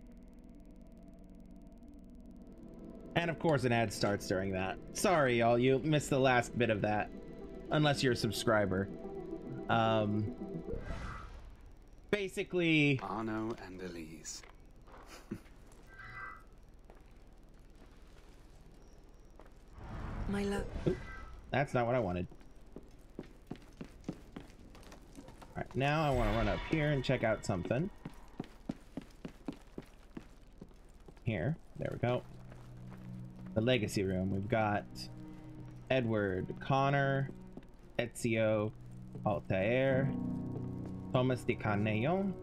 And of course an ad starts during that. Sorry, y'all, you missed the last bit of that. Unless you're a subscriber. Basically... Arno and Elise. My love. Oop, that's not what I wanted. Alright, now I want to run up here and check out something. Here. There we go. The legacy room. We've got Edward, Connor, Ezio, Altair, Thomas de Carneillon,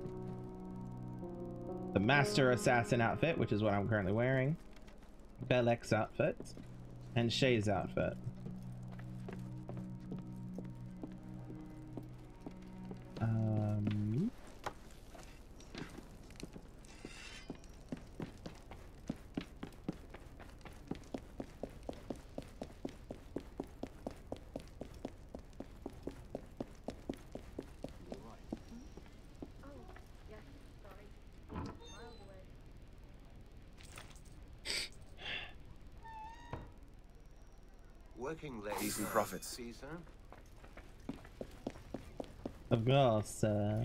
the Master Assassin outfit, which is what I'm currently wearing, Belek's outfit, and Shay's outfit. Working late. Decent profits. Of course.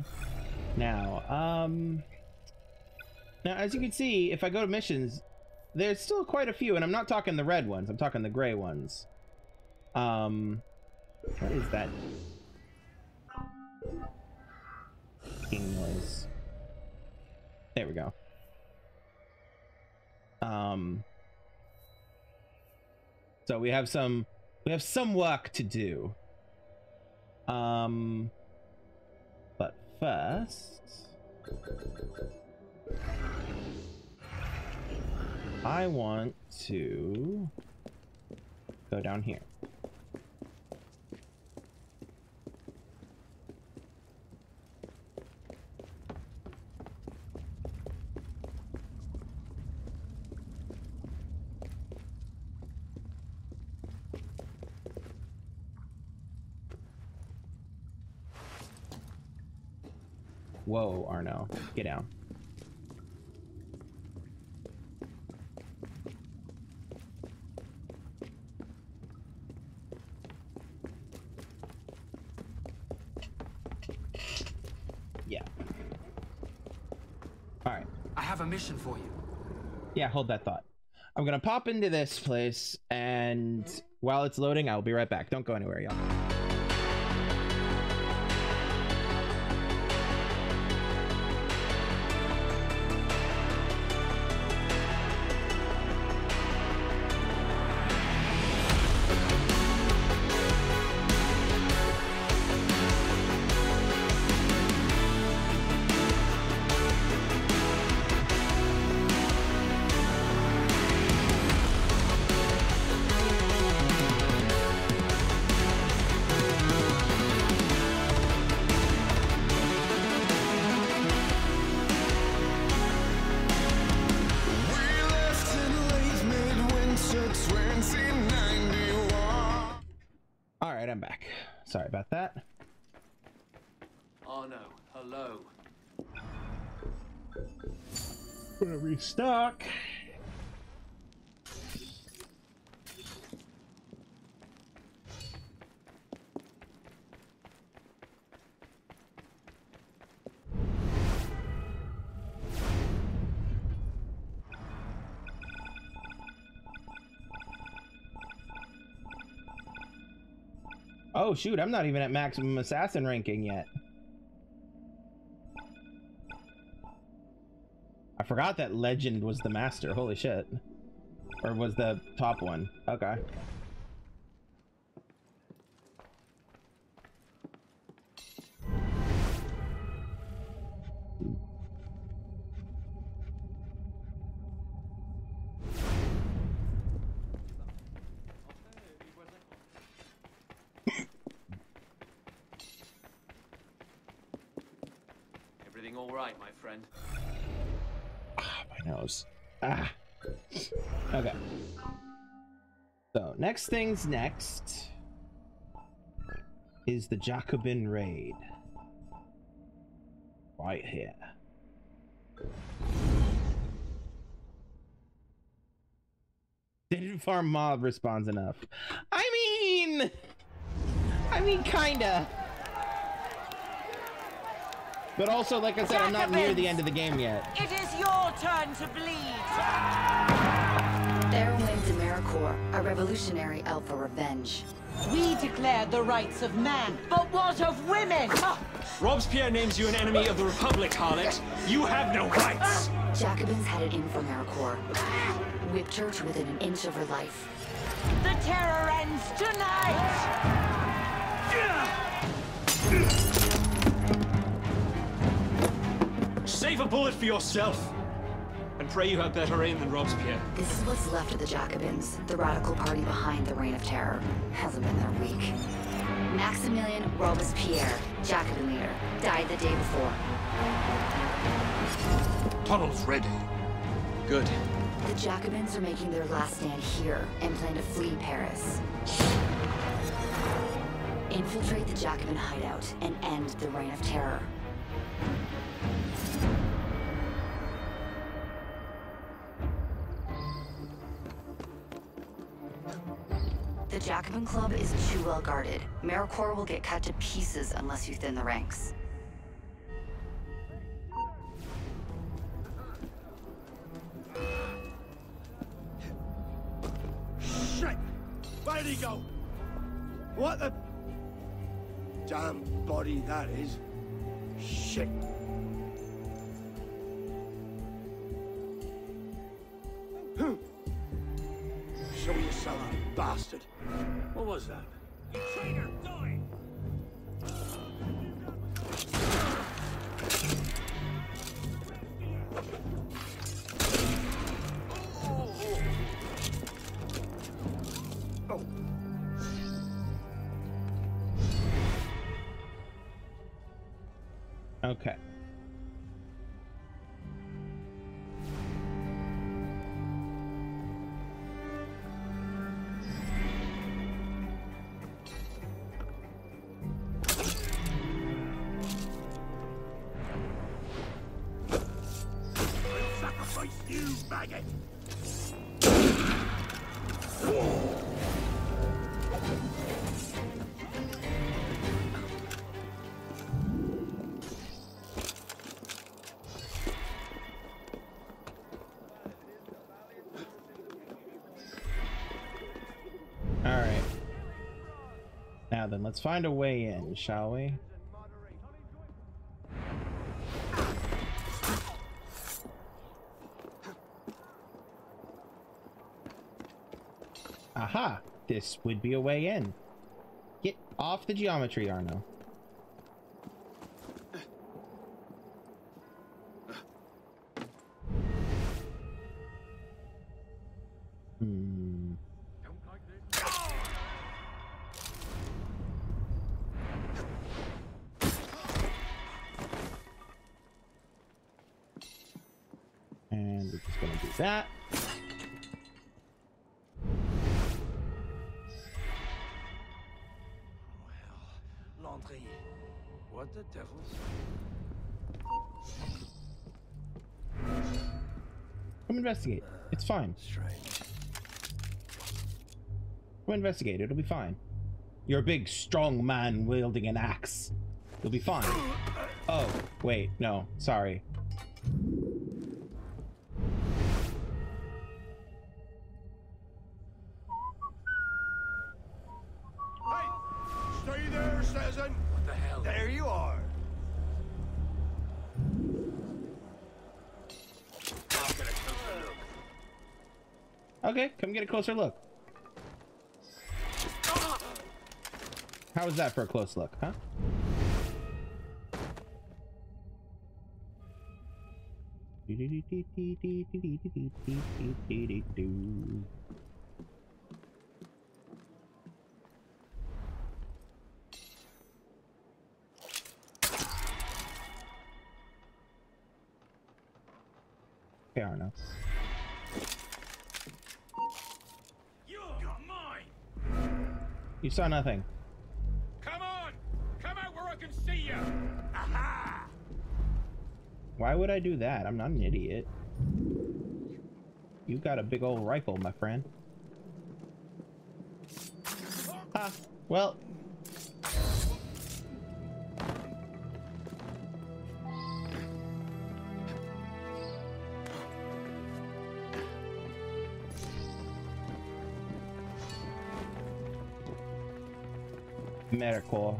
Now, as you can see, if I go to missions, there's still quite a few, and I'm not talking the red ones. I'm talking the gray ones. What is that? King noise. There we go. So we have some work to do. But first, I want to go down here. Whoa, Arno, get down. Yeah. All right. I have a mission for you. Yeah, hold that thought. I'm gonna pop into this place, and while it's loading, I'll be right back. Don't go anywhere, y'all. I'm back. Sorry about that. Arno, hello. Gonna restock. Oh shoot, I'm not even at maximum assassin ranking yet. I forgot that legend was the master. Holy shit. Or was the top one. Okay. Everything all right, my friend? Ah, my nose. Ah. Okay. So, next thing's next is the Jacobin raid. Right here. Didn't farm mob responds enough. I mean, kinda. But also, like I said, I'm not near the end of the game yet. It is your turn to bleed. There went AmeriCorps, a revolutionary out for revenge. We declared the rights of man, but what of women? Robespierre names you an enemy of the Republic, harlot. You have no rights. Jacobins had it in for AmeriCorps. Whipped her to within an inch of her life. The terror ends tonight! Save a bullet for yourself. And pray you have better aim than Robespierre. This is what's left of the Jacobins, the radical party behind the Reign of Terror. Hasn't been their week. Maximilien Robespierre, Jacobin leader, died the day before. Tunnels ready. Good. The Jacobins are making their last stand here and plan to flee Paris. Infiltrate the Jacobin hideout and end the Reign of Terror. The Jacobin Club is too well guarded. AmeriCorps will get cut to pieces unless you thin the ranks. Shit! Where'd he go? What the... damn body that is. Shit. bastard. What was that? You traitor, die! Okay. Sacrifice you, maggot! All right. Now then, let's find a way in, shall we? Aha! This would be a way in. Get off the geometry, Arno. And we're just gonna do that. L'entrée. What the devils? Come investigate. It's fine. Strange. Come investigate. It'll be fine. You're a big, strong man wielding an axe. You'll be fine. Oh, wait. No. Sorry. Stay there, citizen! What the hell? There you are! I'll get a closer look. Okay, come get a closer look. How was that for a close look, huh? Okay, Arno. You're mine! You saw nothing. Come on! Come out where I can see you! Aha! Why would I do that? I'm not an idiot. You got a big old rifle, my friend. Ah, well. Metacore.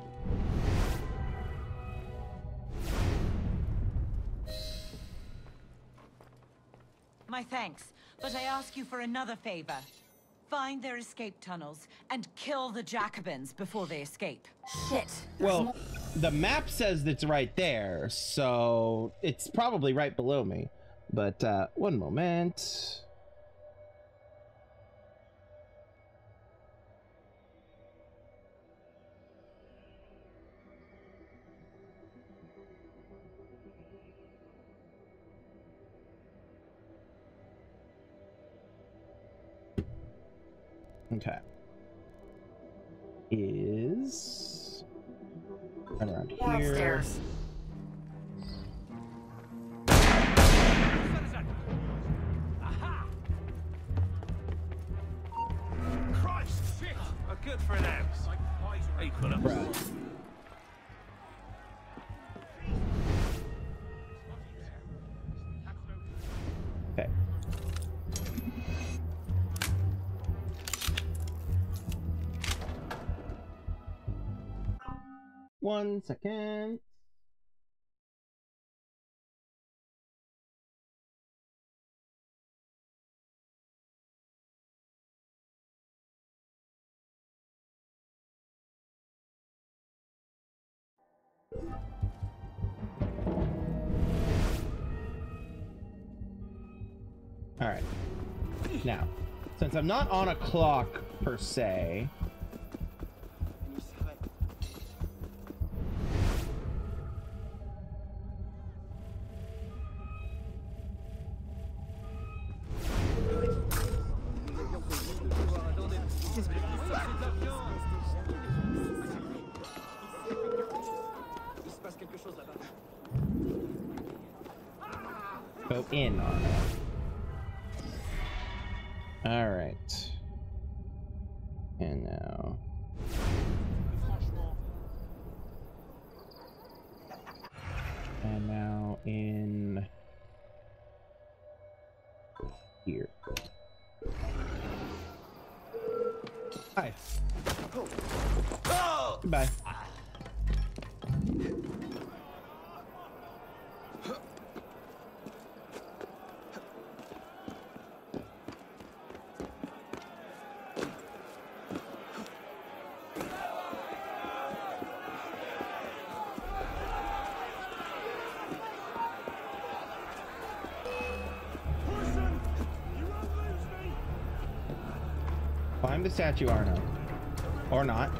My thanks, but I ask you for another favor. Find their escape tunnels and kill the Jacobins before they escape. Shit. Well, the map says it's right there, so it's probably right below me. But one moment. Okay. Is right around here. Upstairs. Aha! Christ! Shit! Good for them. Hey, put up. Right. Okay. One second. All right. Now, since I'm not on a clock per se, go in on it. All right. And now. And now in here. Hi. Goodbye. Climb the statue, Arno. Or not.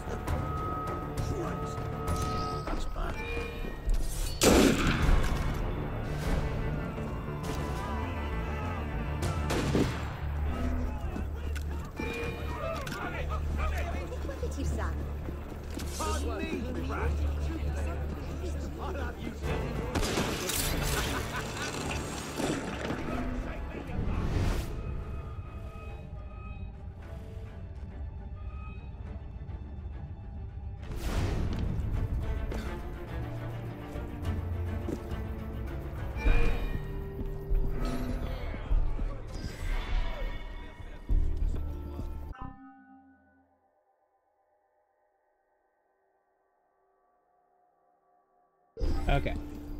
Okay.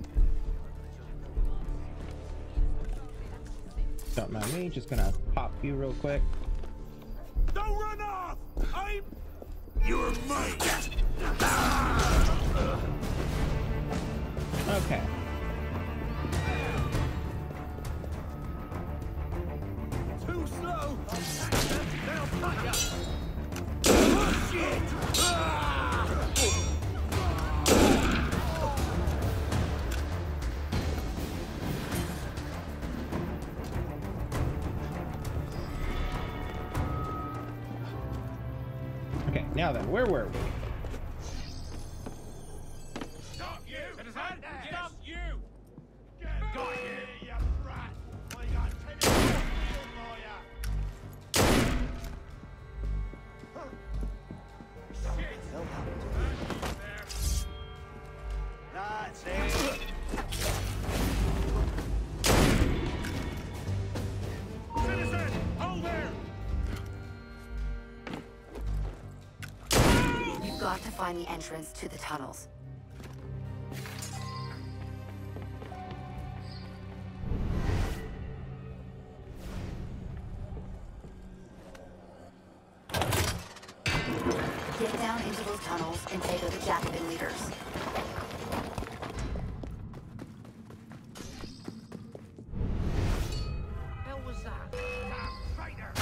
Don't mind me, just gonna pop you real quick. Don't run off! You're mine! Okay. Too slow! They'll cut ya! Oh, shit! Okay, now then, where were we? Stop you! Citizen! Stop you! Got you, you brat! I got 10 minutes for ya! Shit! That's it! Citizen! Hold there! You've got to find the entrance to the tunnels. Get down into those tunnels and take out the Jacobin leaders. Hell was that? Damn traitor!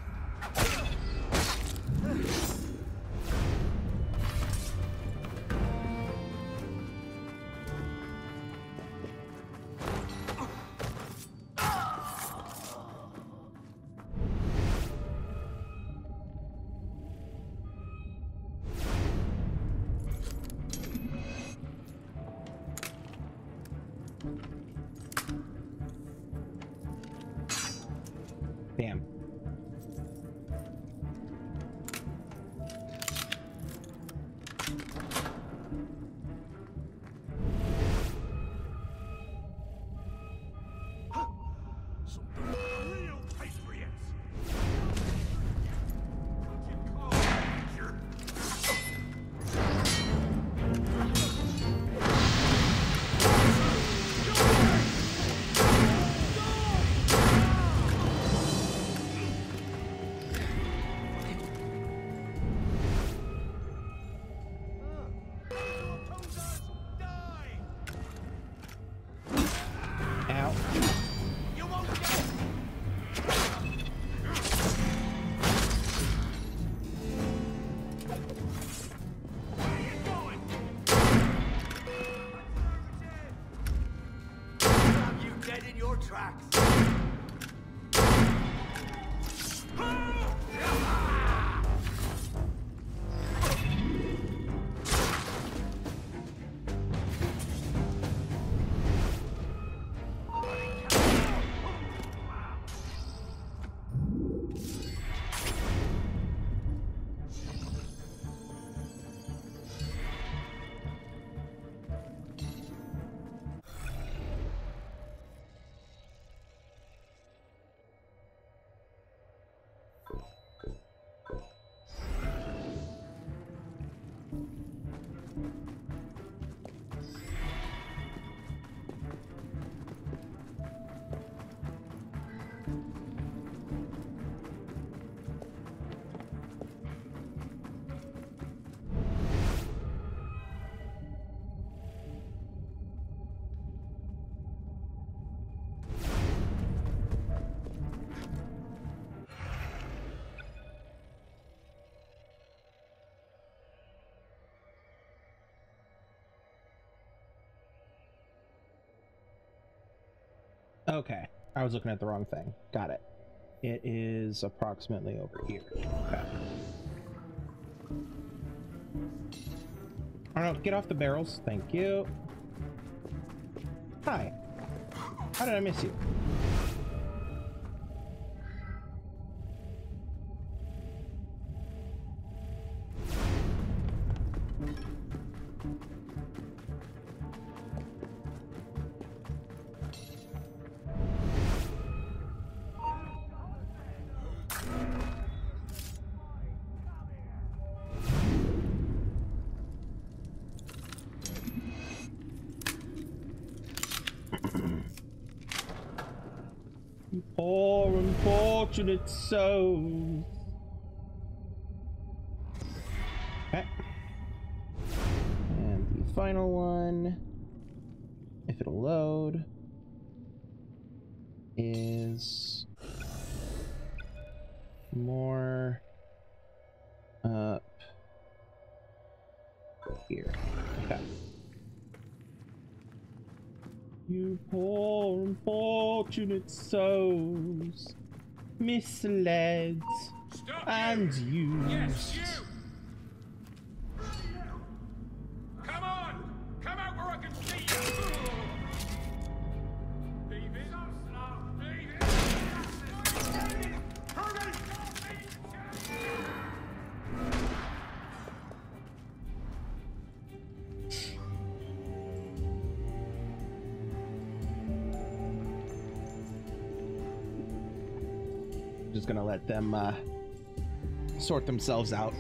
Damn. Real patriots! Ow. You won't get Okay, I was looking at the wrong thing. Got it. It is approximately over here. Okay. Arnold, get off the barrels. Thank you. Hi. How did I miss you? Poor unfortunate souls. Okay. And the final one, if it'll load, is more up here. Okay. You poor unfortunate souls, misled and used. Yes, you! Come on! Come out where I can see you! Leave it! Leave it! Hurry! Just gonna let them sort themselves out.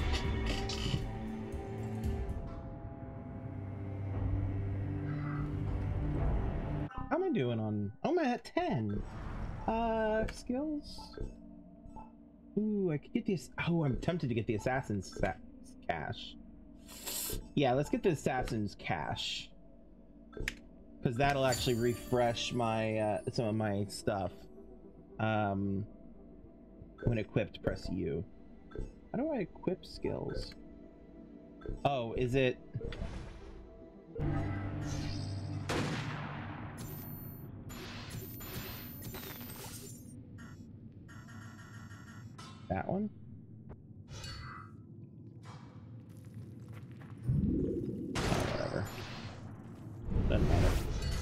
How am I doing on? Oh, I'm at 10. Skills. Ooh, I could get this. Oh, I'm tempted to get the assassin's cash. Yeah, let's get the assassin's cash, because that'll actually refresh my some of my stuff. When equipped, press U. How do I equip skills? Oh, is it? That one? Oh, whatever. Doesn't matter.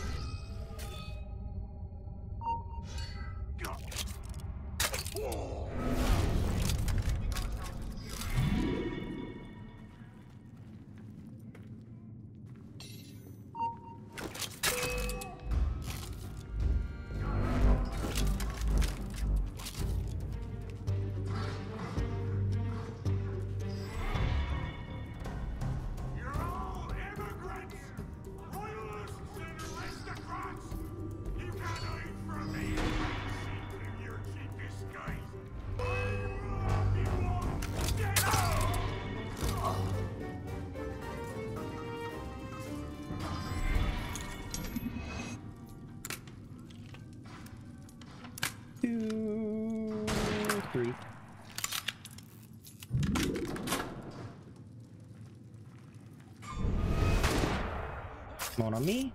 One on me.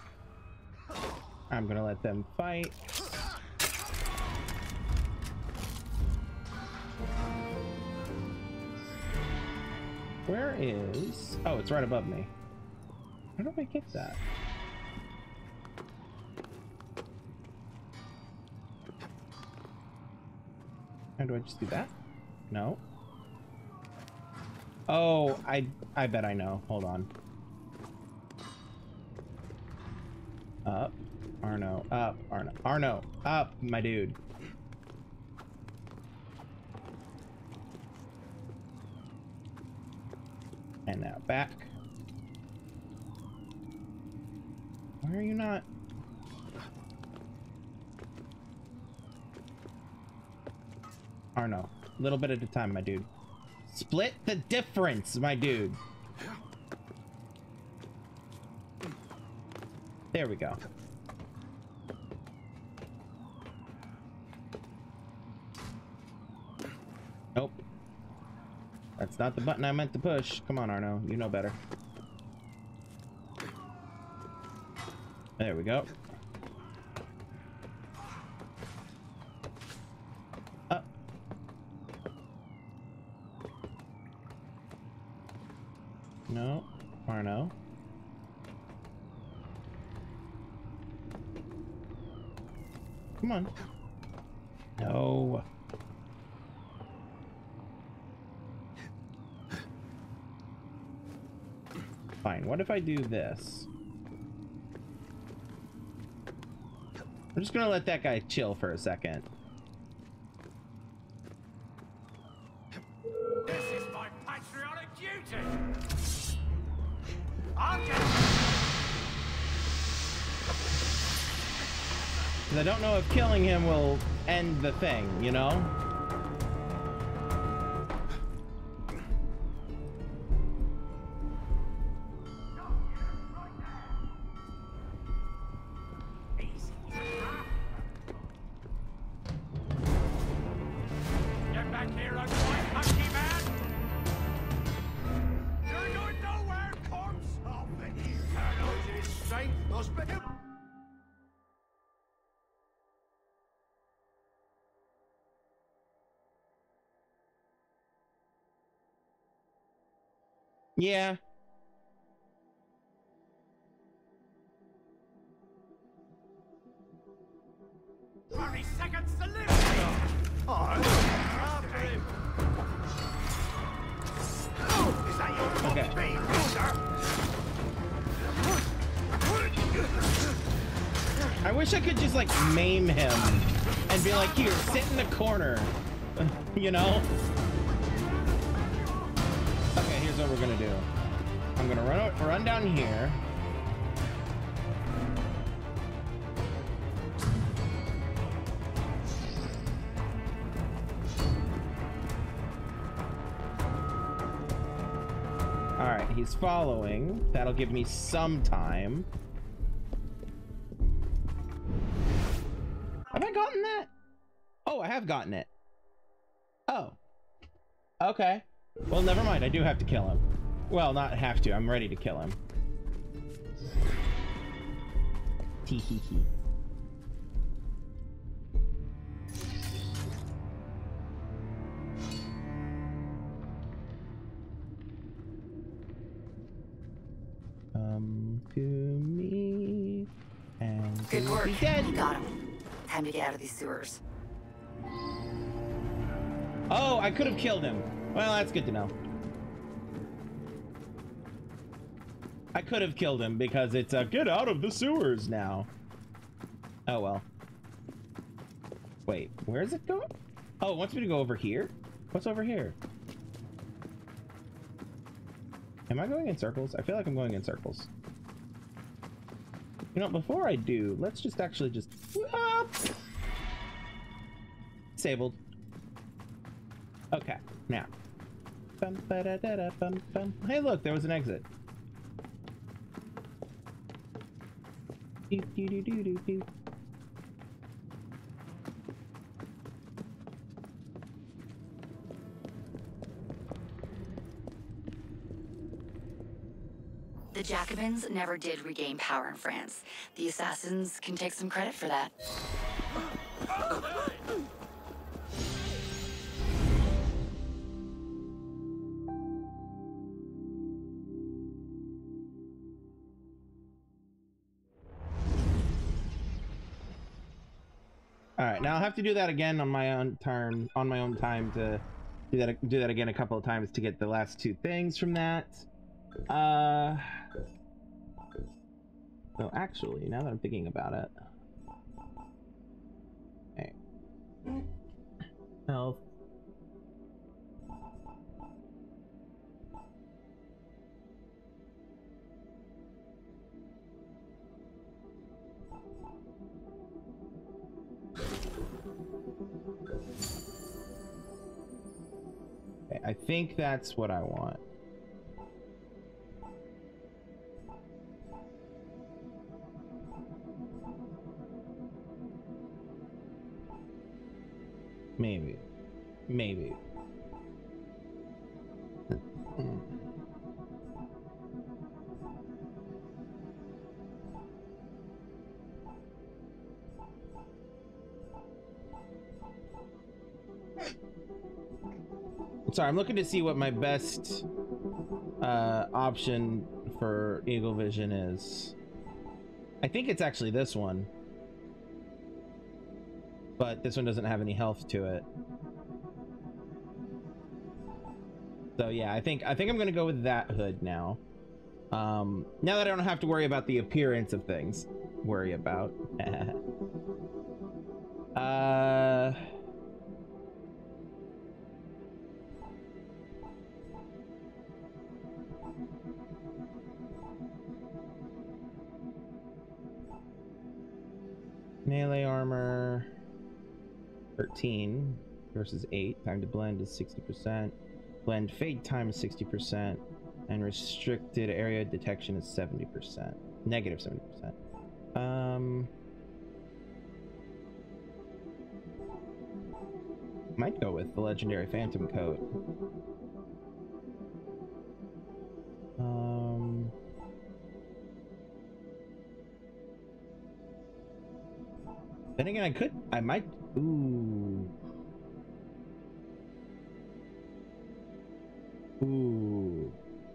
I'm gonna let them fight. Where is... Oh, it's right above me. How do I get that? How do I just do that? No. Oh, I bet I know. Hold on. Up. Arno. Up. Arno. Arno. Up, my dude. And now back. Why are you not? Arno. A little bit at a time, my dude. Split the difference, my dude. There we go. Nope. That's not the button I meant to push. Come on, Arno. You know better. There we go. No. Or no. Come on. No. Fine. What if I do this? I'm just gonna let that guy chill for a second. This is my patriotic duty. I'll get. Because I don't know if killing him will end the thing, you know? Get back here, unquiet monkey man! You're going nowhere, corpse! Oh, but you turn out his strength must be. Yeah. 30 seconds to live! Oh, is that your Okay. beat, sir? I wish I could just like maim him and be like, here, sit in the corner. You know? Okay, here's what we're gonna do. I'm gonna run down here. Alright, he's following. That'll give me some time. Have I gotten that? Oh, I have gotten it. Oh. Okay. Well, never mind. I do have to kill him. Well, not have to. I'm ready to kill him. Tee hee hee. Come to me and Good work. be dead. You got him. Time to get out of these sewers. Oh, I could have killed him. Well, that's good to know. I could have killed him because it's a get out of the sewers now. Oh, well. Wait, where is it going? Oh, it wants me to go over here? What's over here? Am I going in circles? I feel like I'm going in circles. You know, before I do, let's just actually just... Disabled. Okay, now. Bum, ba, da, da, da, bum, bum. Hey, look, there was an exit. Do, do, do, do, do, do. The Jacobins never did regain power in France. The assassins can take some credit for that. All right, now I'll have to do that again on my own turn, on my own time to do that again a couple of times to get the last two things from that. So actually, now that I'm thinking about it, okay. Health. Okay, I think that's what I want. Maybe. Maybe. Sorry, I'm looking to see what my best option for Eagle Vision is. I think it's actually this one. But this one doesn't have any health to it. So yeah, I think I'm gonna go with that hood now. Now that I don't have to worry about the appearance of things. Worry about. Melee armor 13 versus 8. Time to blend is 60%. Blend fade time is 60%. And restricted area detection is 70%. Negative 70%. Might go with the legendary phantom coat. Then again, I might, ooh. Ooh.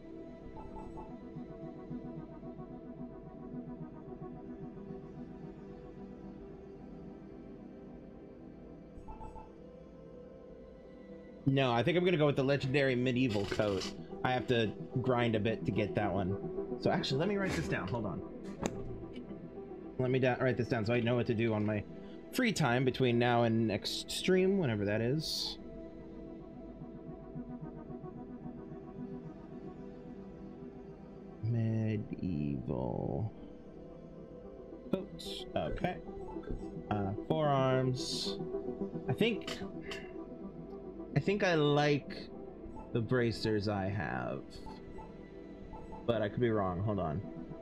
No, I think I'm gonna go with the legendary medieval coat. I have to grind a bit to get that one. So actually, let me write this down. Hold on. Let me write this down so I know what to do on my free time between now and next stream, whenever that is. Medieval coats. Okay. Forearms. I think I like the bracers I have, but I could be wrong. Hold on.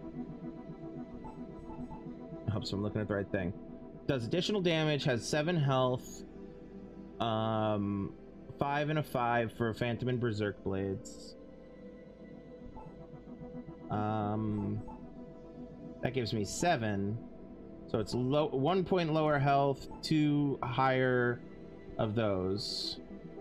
I hope so I'm looking at the right thing. Does additional damage, has 7 health, 5 and a 5 for Phantom and Berserk Blades. That gives me 7, so it's 1 point lower health, 2 higher of those.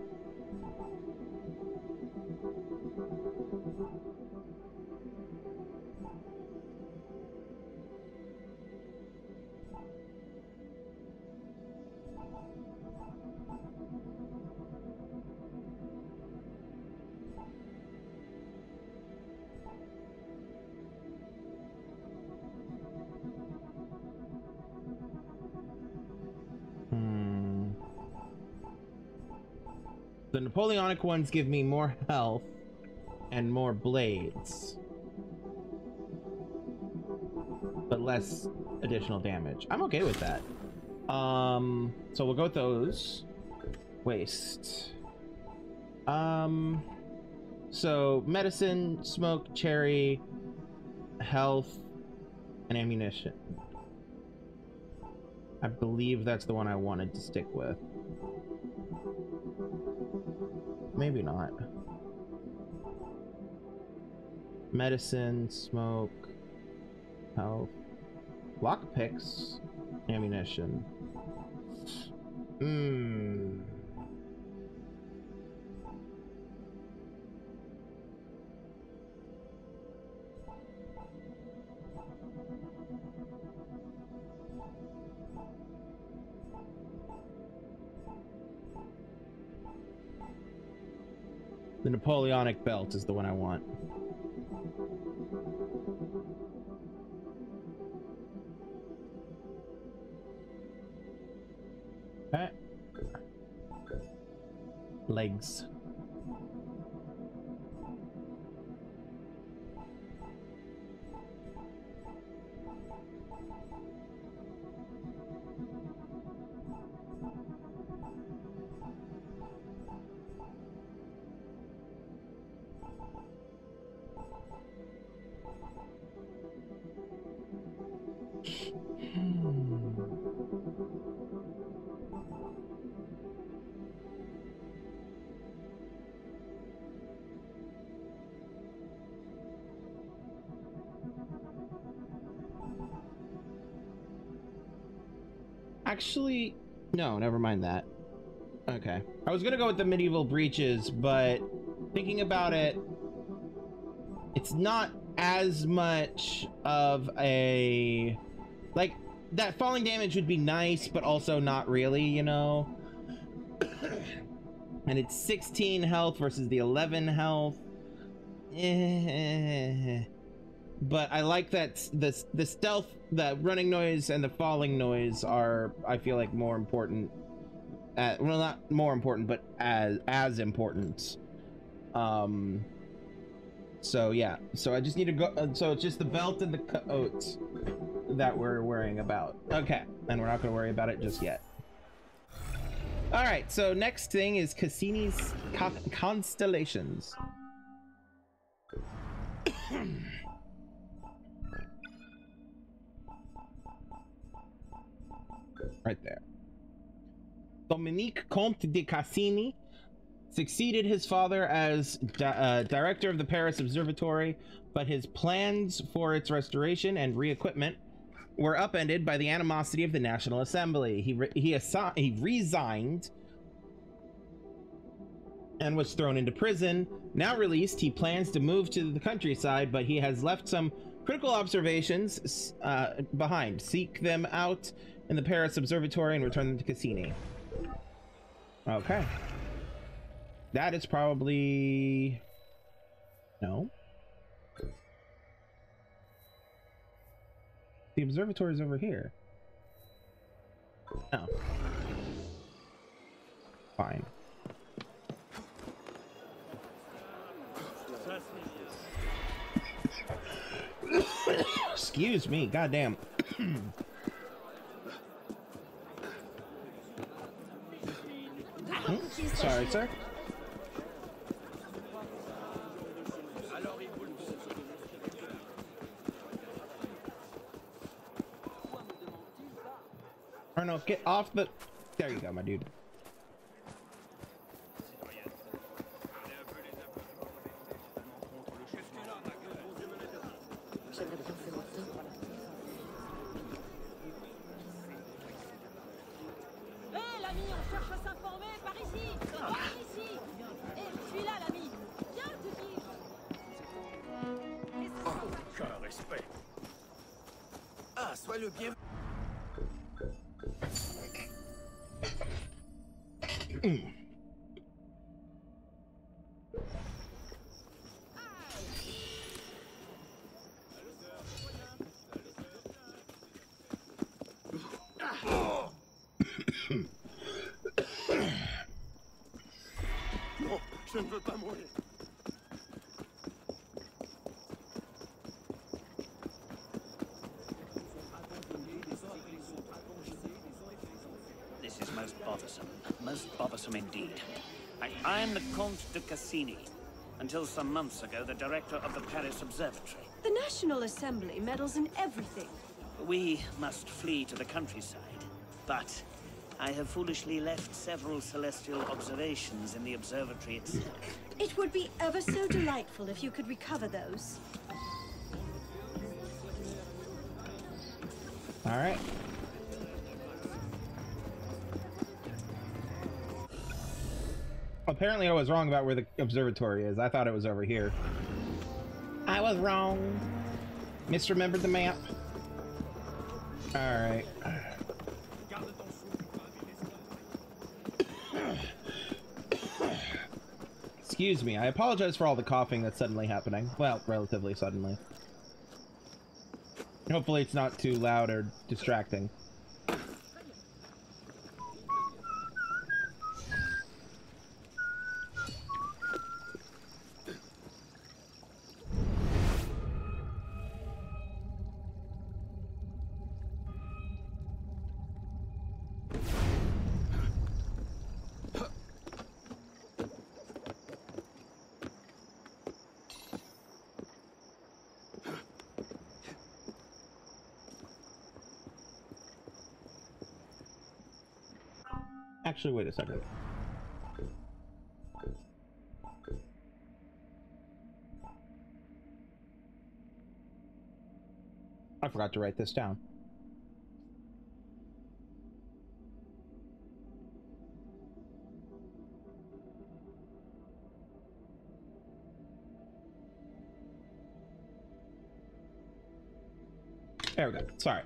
The Napoleonic ones give me more health and more blades, but less additional damage. I'm okay with that. So we'll go with those. Waste. So medicine, smoke, cherry, health, and ammunition. I believe that's the one I wanted to stick with. Maybe not. Medicine, smoke, health, lockpicks, ammunition. The Napoleonic belt is the one I want. Okay. Legs. Actually, no, never mind that. Okay. I was gonna go with the medieval breeches, but thinking about it, it's not as much of a, like, that falling damage would be nice, but also not really, you know. And it's 16 health versus the 11 health. But I like that the stealth, the running noise and the falling noise are, I feel like, more important. Well, not more important, but as important. So yeah, so I just need to go. So it's just the belt and the coats that we're worrying about. Okay, and we're not going to worry about it just yet. All right, so next thing is Cassini's constellations. Right there. Dominique Comte de Cassini succeeded his father as director of the Paris Observatory, but his plans for its restoration and re-equipment were upended by the animosity of the National Assembly. He resigned and was thrown into prison. Now released, he plans to move to the countryside, but he has left some critical observations behind. Seek them out in the Paris Observatory and return them to Cassini. Okay. That is probably... No. The observatory is over here. Oh. Fine. Excuse me, goddamn. Sorry, sir. Arno, get off the... There you go, my dude. Sois le bienvenu. Non, je ne veux pas mourir. This is most bothersome indeed. I am the Comte de Cassini. Until some months ago, the director of the Paris Observatory. The National Assembly meddles in everything. We must flee to the countryside, but I have foolishly left several celestial observations in the observatory itself. It would be ever so delightful if you could recover those. All right. Apparently I was wrong about where the observatory is. I thought it was over here. I was wrong. Misremembered the map. All right. Excuse me. I apologize for all the coughing that's suddenly happening. Well, relatively suddenly. Hopefully it's not too loud or distracting. Actually, wait a second. I forgot to write this down. There we go. Sorry.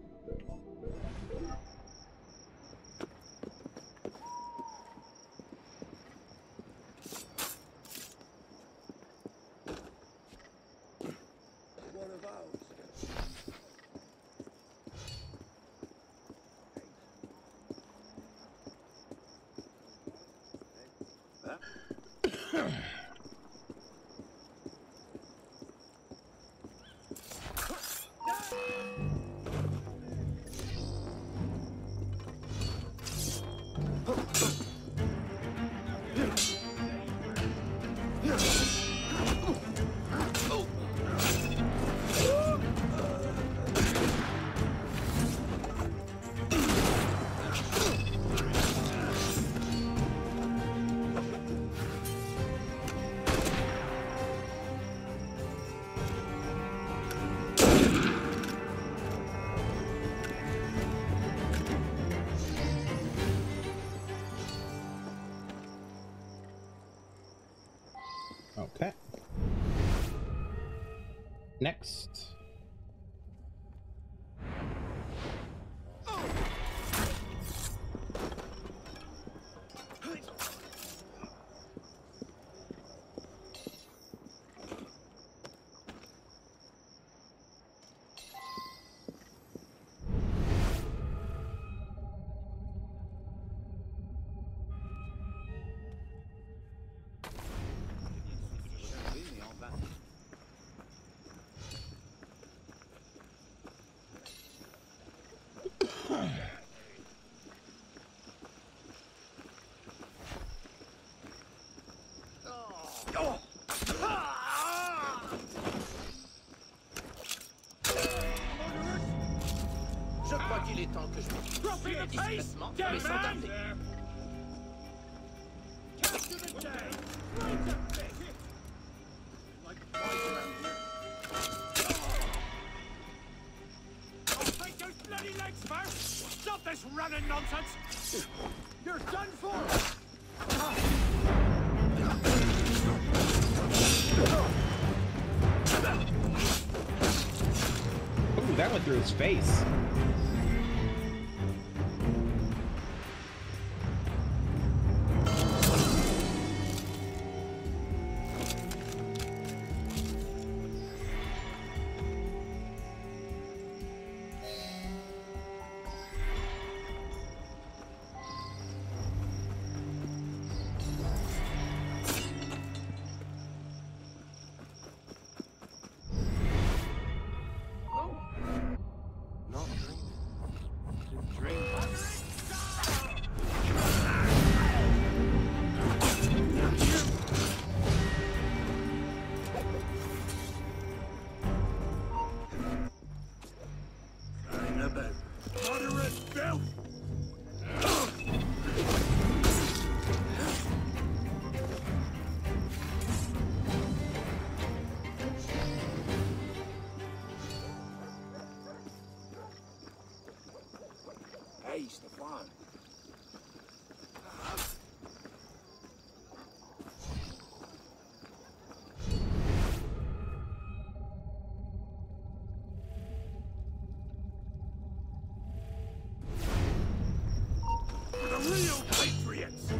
Okay. Next. Je crois qu'il est temps que je m'occupe discrètement, mais sans tarder. Stop this running nonsense! You're done for! Ooh, that went through his face. Hey, Stefan. The real patriots!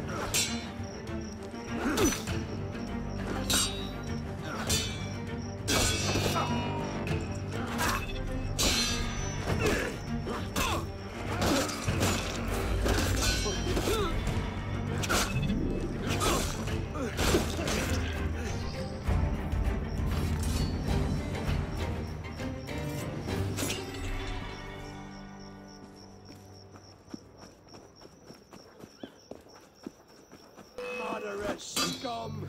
Moderate scum!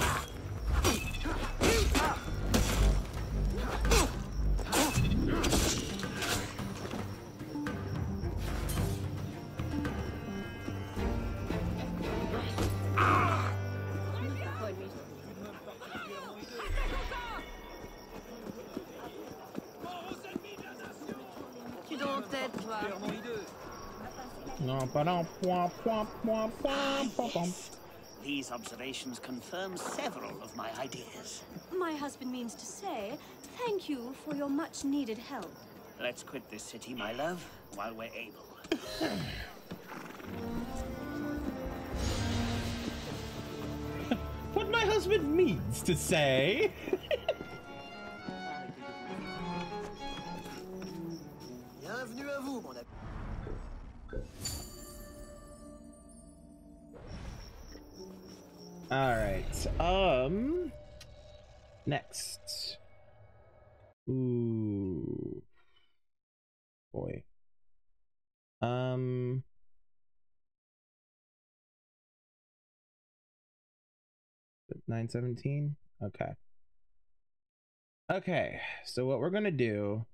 Tu dois en tête, toi. No, These observations confirm several of my ideas. My husband means to say, thank you for your much-needed help. Let's quit this city, my love, while we're able. What my husband means to say. Bienvenue à vous, mon ami. All right. Next. Ooh. Boy. 917. Okay. Okay. So what we're gonna do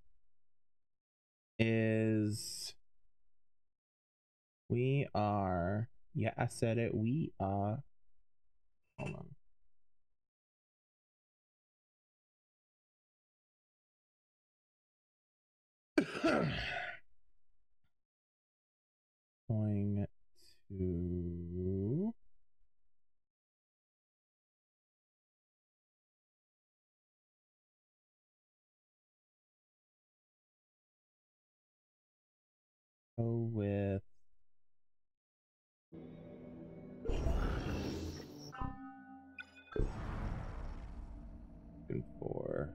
is we are. Yeah, I said it. We are. Hold on. Going to go with for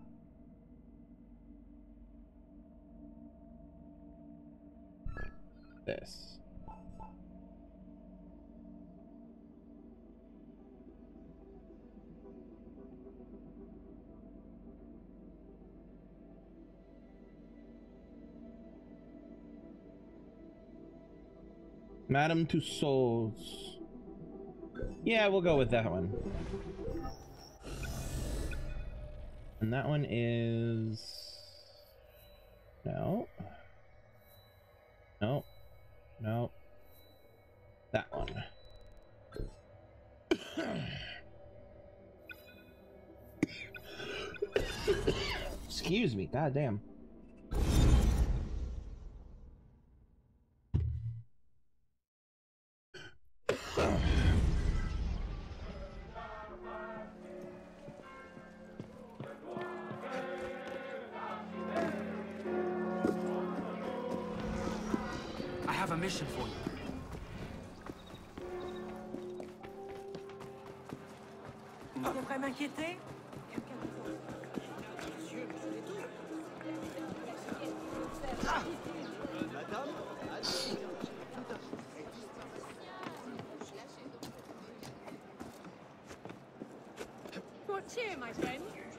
this. Madame Tussauds. Yeah, we'll go with that one. And that one is... No. No. No. That one. Excuse me, goddamn. I have a mission for you. Tu devrais m'inquiéter. Good cheer, my friend.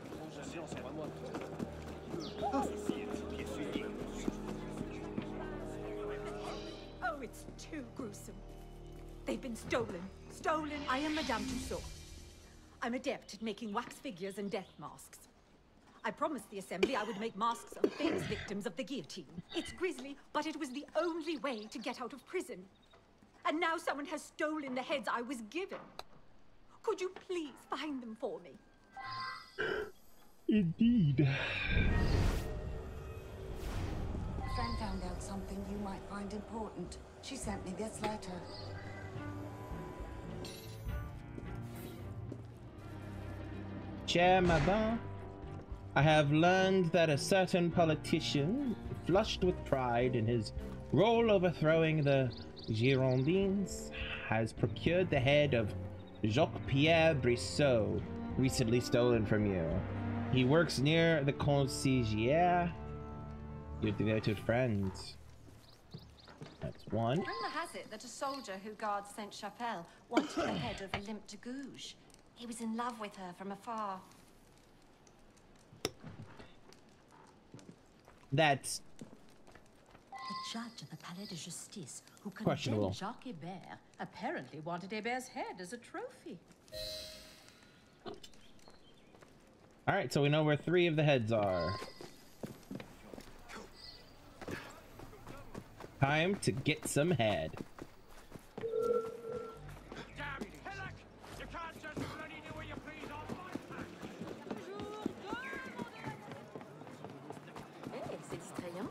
Oh, it's too gruesome. They've been stolen. Stolen. I am Madame Tussauds. I'm adept at making wax figures and death masks. I promised the Assembly I would make masks of famous victims of the guillotine. It's grisly, but it was the only way to get out of prison. And now someone has stolen the heads I was given. Could you please find them for me? Indeed. A friend found out something you might find important. She sent me this letter. Cher Madame, I have learned that a certain politician, flushed with pride in his role overthrowing the Girondins, has procured the head of Jacques-Pierre Brissot, recently stolen from you. He works near the Concierge, your devoted friend. That's one. Rumor has it that a soldier who guards Sainte-Chapelle wanted the head of Olympe de Gouges. He was in love with her from afar. That's The judge of the Palais de Justice, who questionable. condemned Jacques Hébert, apparently wanted Hébert's head as a trophy. all right. So we know where 3 of the heads are. Time to get some head. Hey, c'est distrayant.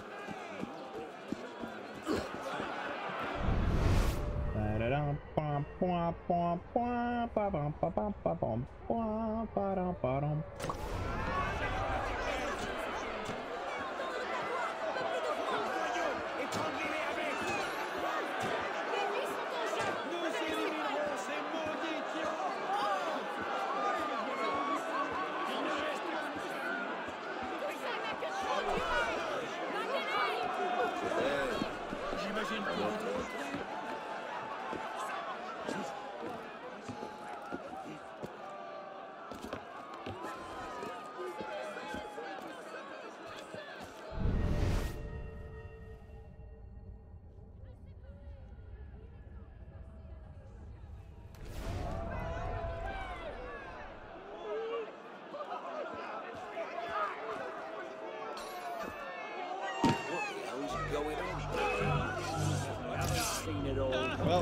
Da-da-dum, bum, Well,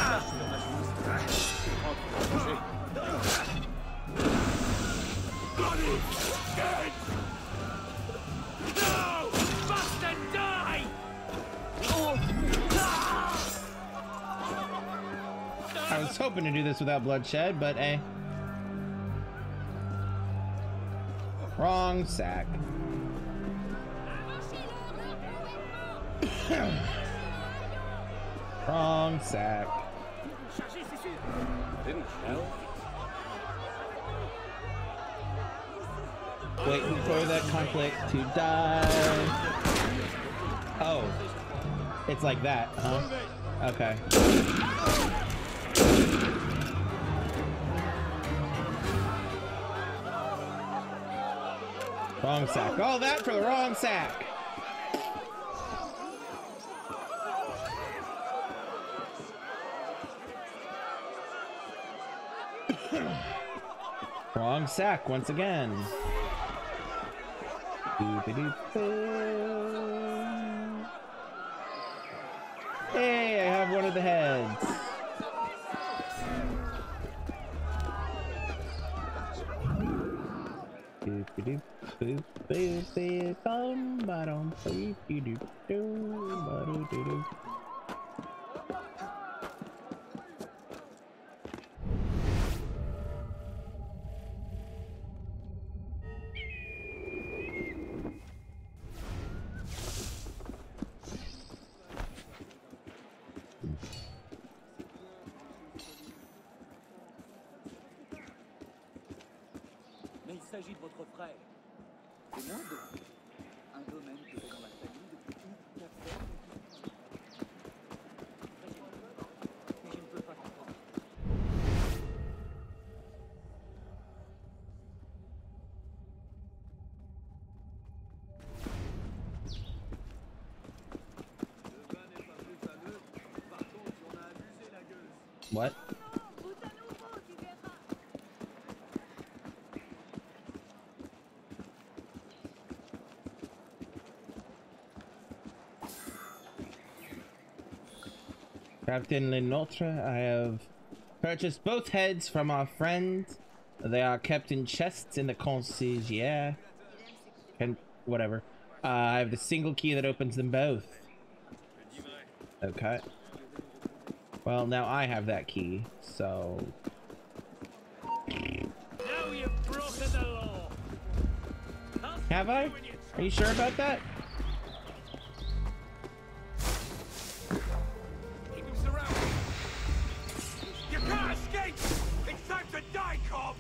No! Bust and die! I was hoping to do this without bloodshed, but eh. Wrong sack. Wrong sack. Didn't help. Waiting for the conflict to die. Oh. It's like that, huh? Okay. Wrong sack. All that for the wrong sack. Wrong sack once again. Hey, I have one of the heads. Mais il s'agit de votre frère. Et moi donc. Un domaine que j'ai dans ma famille depuis toute la ferme. Mais je ne peux pas comprendre. What? Captain Lenotre, I have purchased both heads from our friend. They are kept in chests in the concierge. And whatever. I have the single key that opens them both. Okay. Well, now I have that key, so... Now you've broken the law. Have I? Are you sure about that? Keep him surrounded. You can't escape! It's time to die, cops!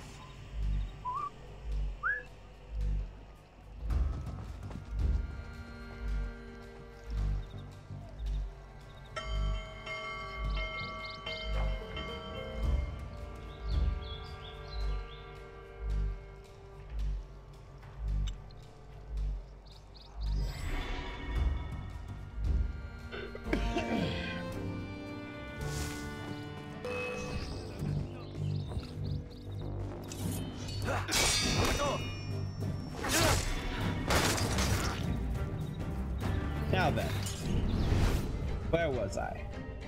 Now then, where was I?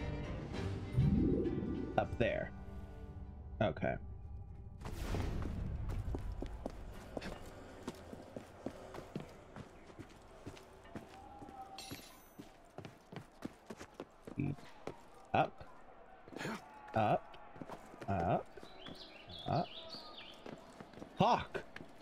Up there. Okay. Up. Up.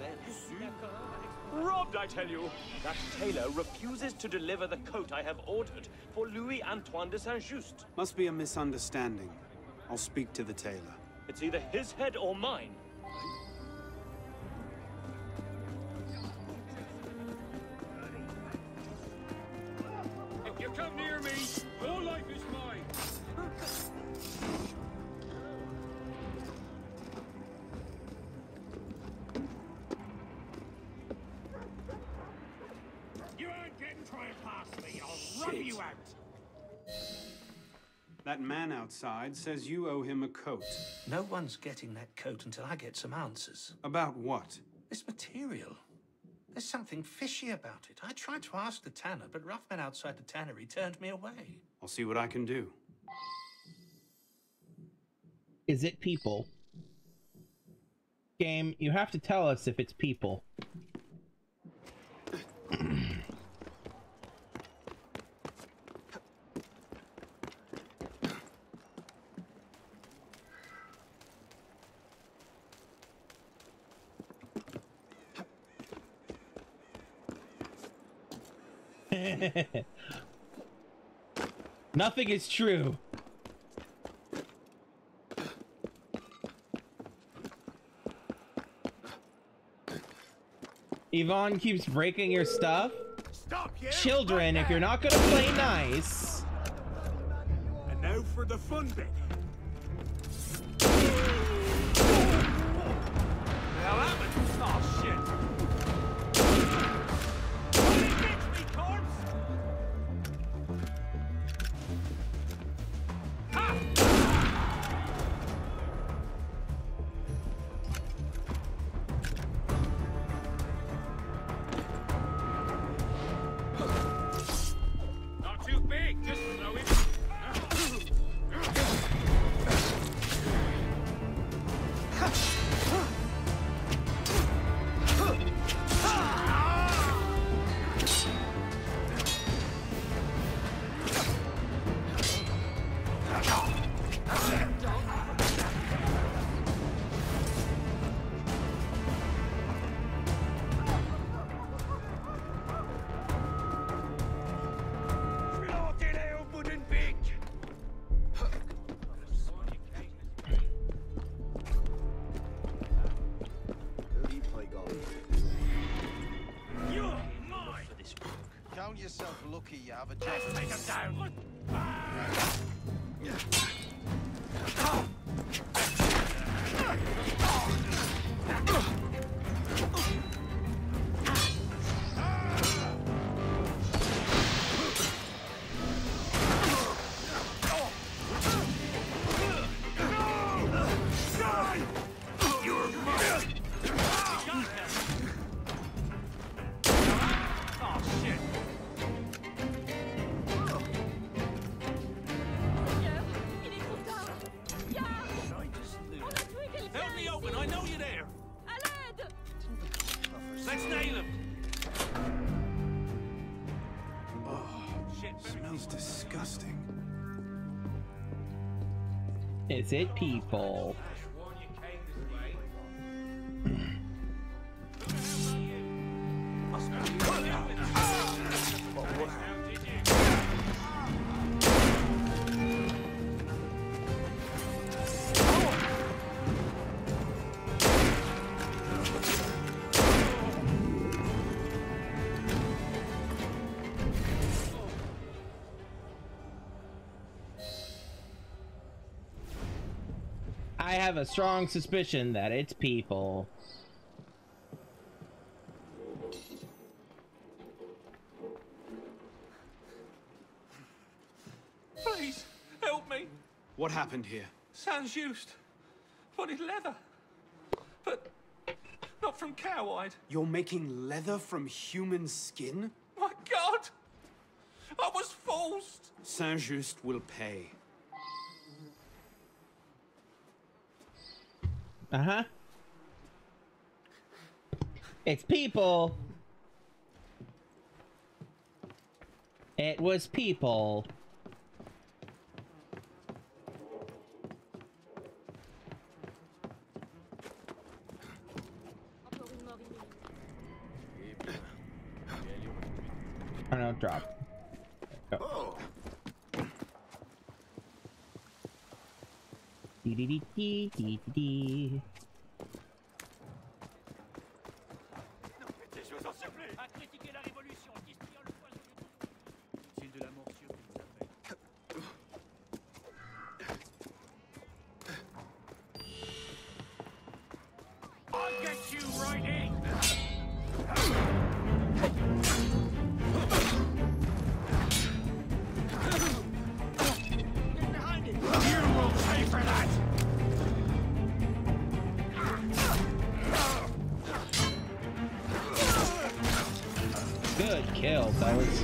Robbed, I tell you! That tailor refuses to deliver the coat I have ordered for Louis-Antoine de Saint-Just. Must be a misunderstanding. I'll speak to the tailor. It's either his head or mine. If you come near me, your life is mine. You ain't getting trying past me. I'll rub you out. That man outside says you owe him a coat. No one's getting that coat until I get some answers. About what? This material. There's something fishy about it. I tried to ask the tanner, but rough men outside the tannery turned me away. I'll see what I can do. Is it people? Game, you have to tell us if it's people. Nothing is true. Yvonne keeps breaking your stuff. Stop, you! Children, if you're not gonna play nice. And now for the fun bit. Hell happened? Oh, shit. Not too big, just slow it. Count yourself lucky you have a job. Let's take him down. Let's nail him! Oh, smells disgusting. Is it people? I have a strong suspicion that it's people. Please, help me. What happened here? Saint-Just wanted leather, but not from cow-hide. You're making leather from human skin? My God! I was forced! Saint-Just will pay. Uh-huh. It's people. It was people. Je vous en supplie! À critiquer la révolution, qui spire le poison du tout. C'est de la morsure qu'ils appellent. I'll get you right in! Get behind it! You will pay for that! Good kill, fellas.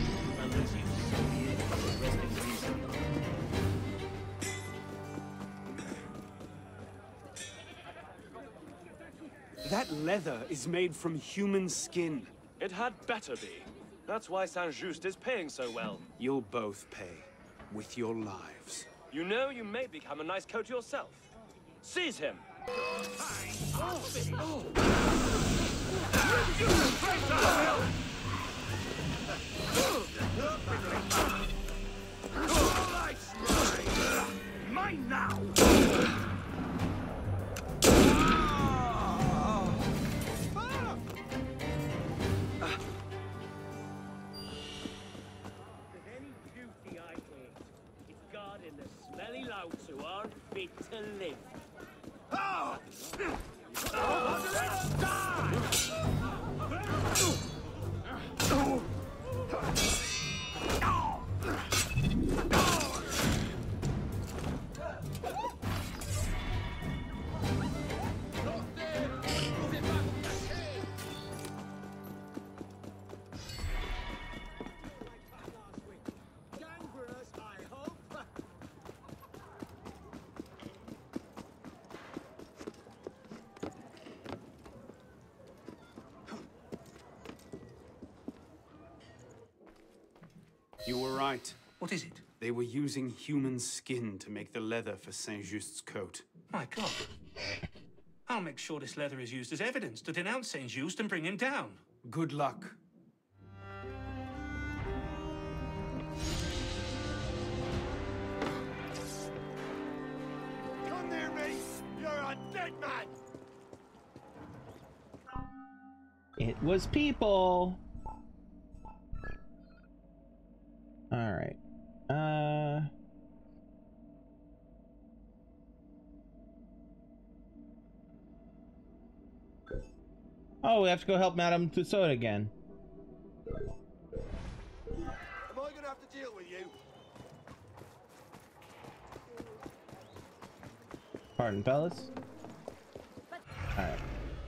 That leather is made from human skin. It had better be. That's why Saint-Just is paying so well. You'll both pay with your lives. You know, you may become a nice coat yourself. Seize him! Mine now! Smelly louts who aren't fit to live. Oh! Let's die! You were right. What is it? They were using human skin to make the leather for Saint-Just's coat. My God. I'll make sure this leather is used as evidence to denounce Saint-Just and bring him down. Good luck. Come near me! You're a dead man! It was people. All right. Oh, we have to go help Madame Tussaud again. Am I gonna have to deal with you? Pardon, fellas. All right.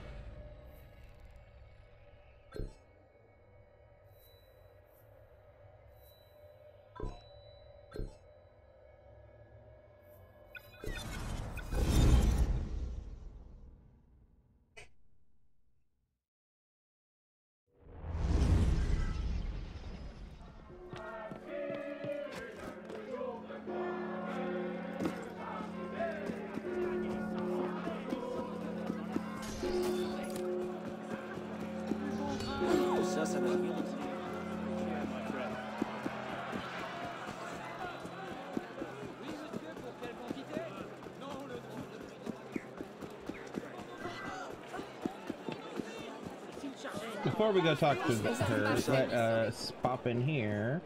Before we go talk to her, let us pop in here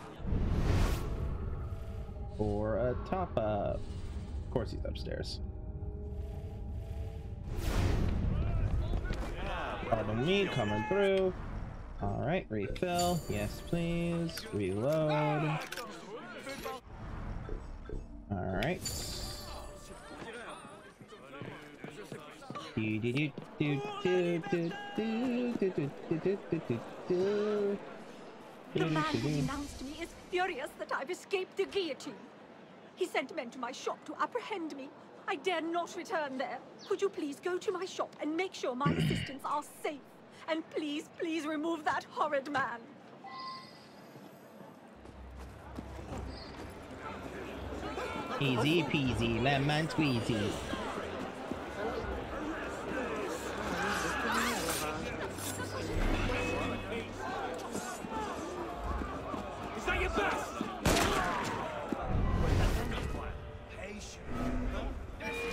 for a top up. Of course he's upstairs. Pardon me, coming through. Alright, refill. Yes, please. Reload. Alright. The man who denounced me is furious that I've escaped the guillotine. He sent men to my shop to apprehend me. I dare not return there. Could you please go to my shop and make sure my assistants are safe? And please, please remove that horrid man. Easy peasy, lemon squeezy. Is that your best?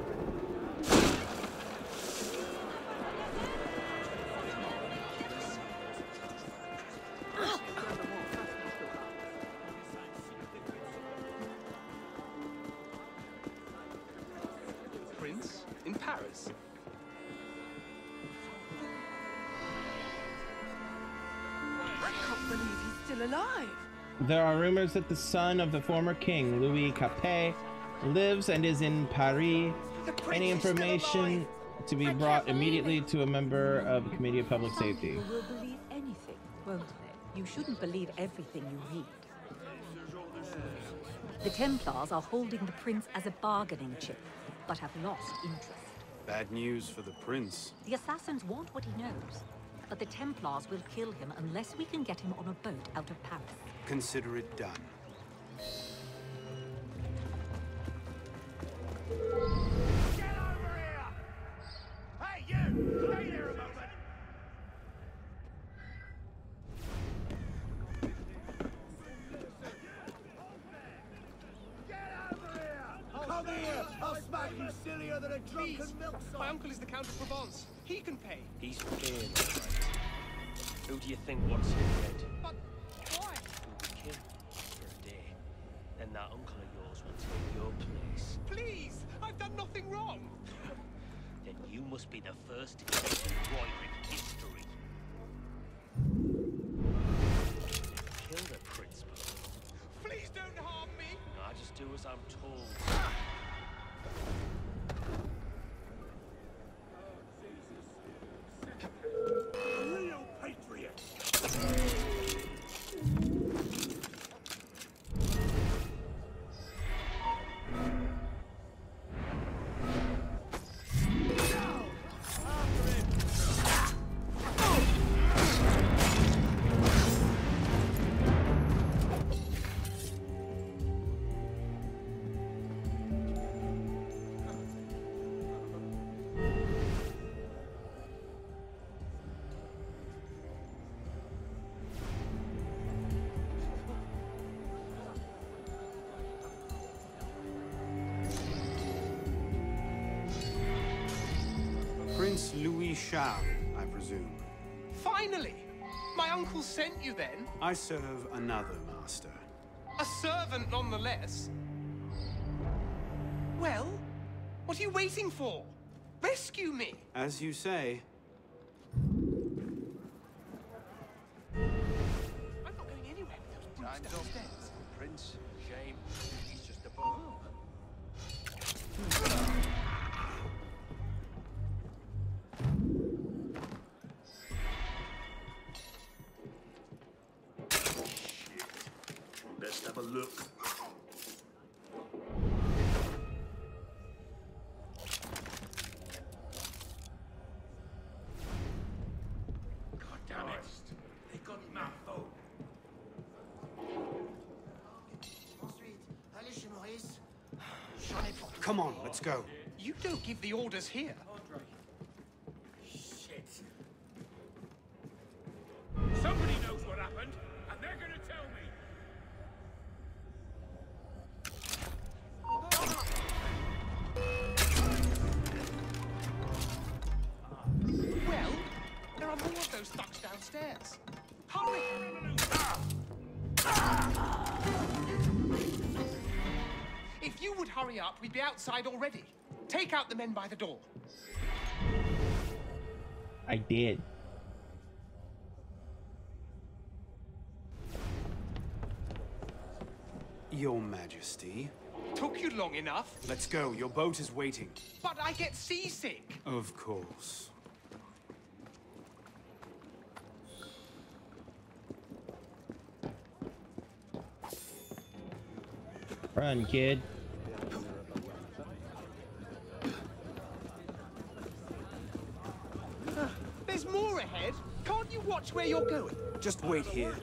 in Paris. I can't believe he's still alive. There are rumors that the son of the former king, Louis Capet, lives and is in Paris. Any information to be brought immediately to a member of the Committee of Public Some Safety. people will believe anything, won't they? You shouldn't believe everything you read. The Templars are holding the prince as a bargaining chip, but have lost interest. Bad news for the prince. The assassins want what he knows, but the Templars will kill him unless we can get him on a boat out of Paris. Consider it done. Get over here! Hey, you! Stay there a moment! Get over here! Come here! I'll smack you sillier than a drunken milksop! My uncle is the Count of Provence. He can pay. He's paying, all right. Who do you think wants him dead? But why? You'll be killed for a day. Then that uncle of yours will take your place. Please! I've done nothing wrong! Then you must be the first innocent warrior in history. Kill the prince before. Please don't harm me! I just do as I'm told. Real patriot! Prince Louis Charles, I presume. Finally! My uncle sent you then? I serve another master. A servant nonetheless. Well, what are you waiting for? Rescue me! As you say. I'm not going anywhere with those brutes downstairs. Prince, shame. He's just a bum. Best have a look. God damn it. They got him out, though. Come on, let's go. You don't give the orders here. Shit. Somebody knows what happened, and they're gonna tell me. Well, there are more of those thugs downstairs. Hurry! If you would hurry up, we'd be outside already. Take out the men by the door. I did. Your Majesty. Took you long enough. Let's go. Your boat is waiting. But I get seasick. Of course. Run, kid. There's more ahead. Can't you watch where you're going? Just wait here.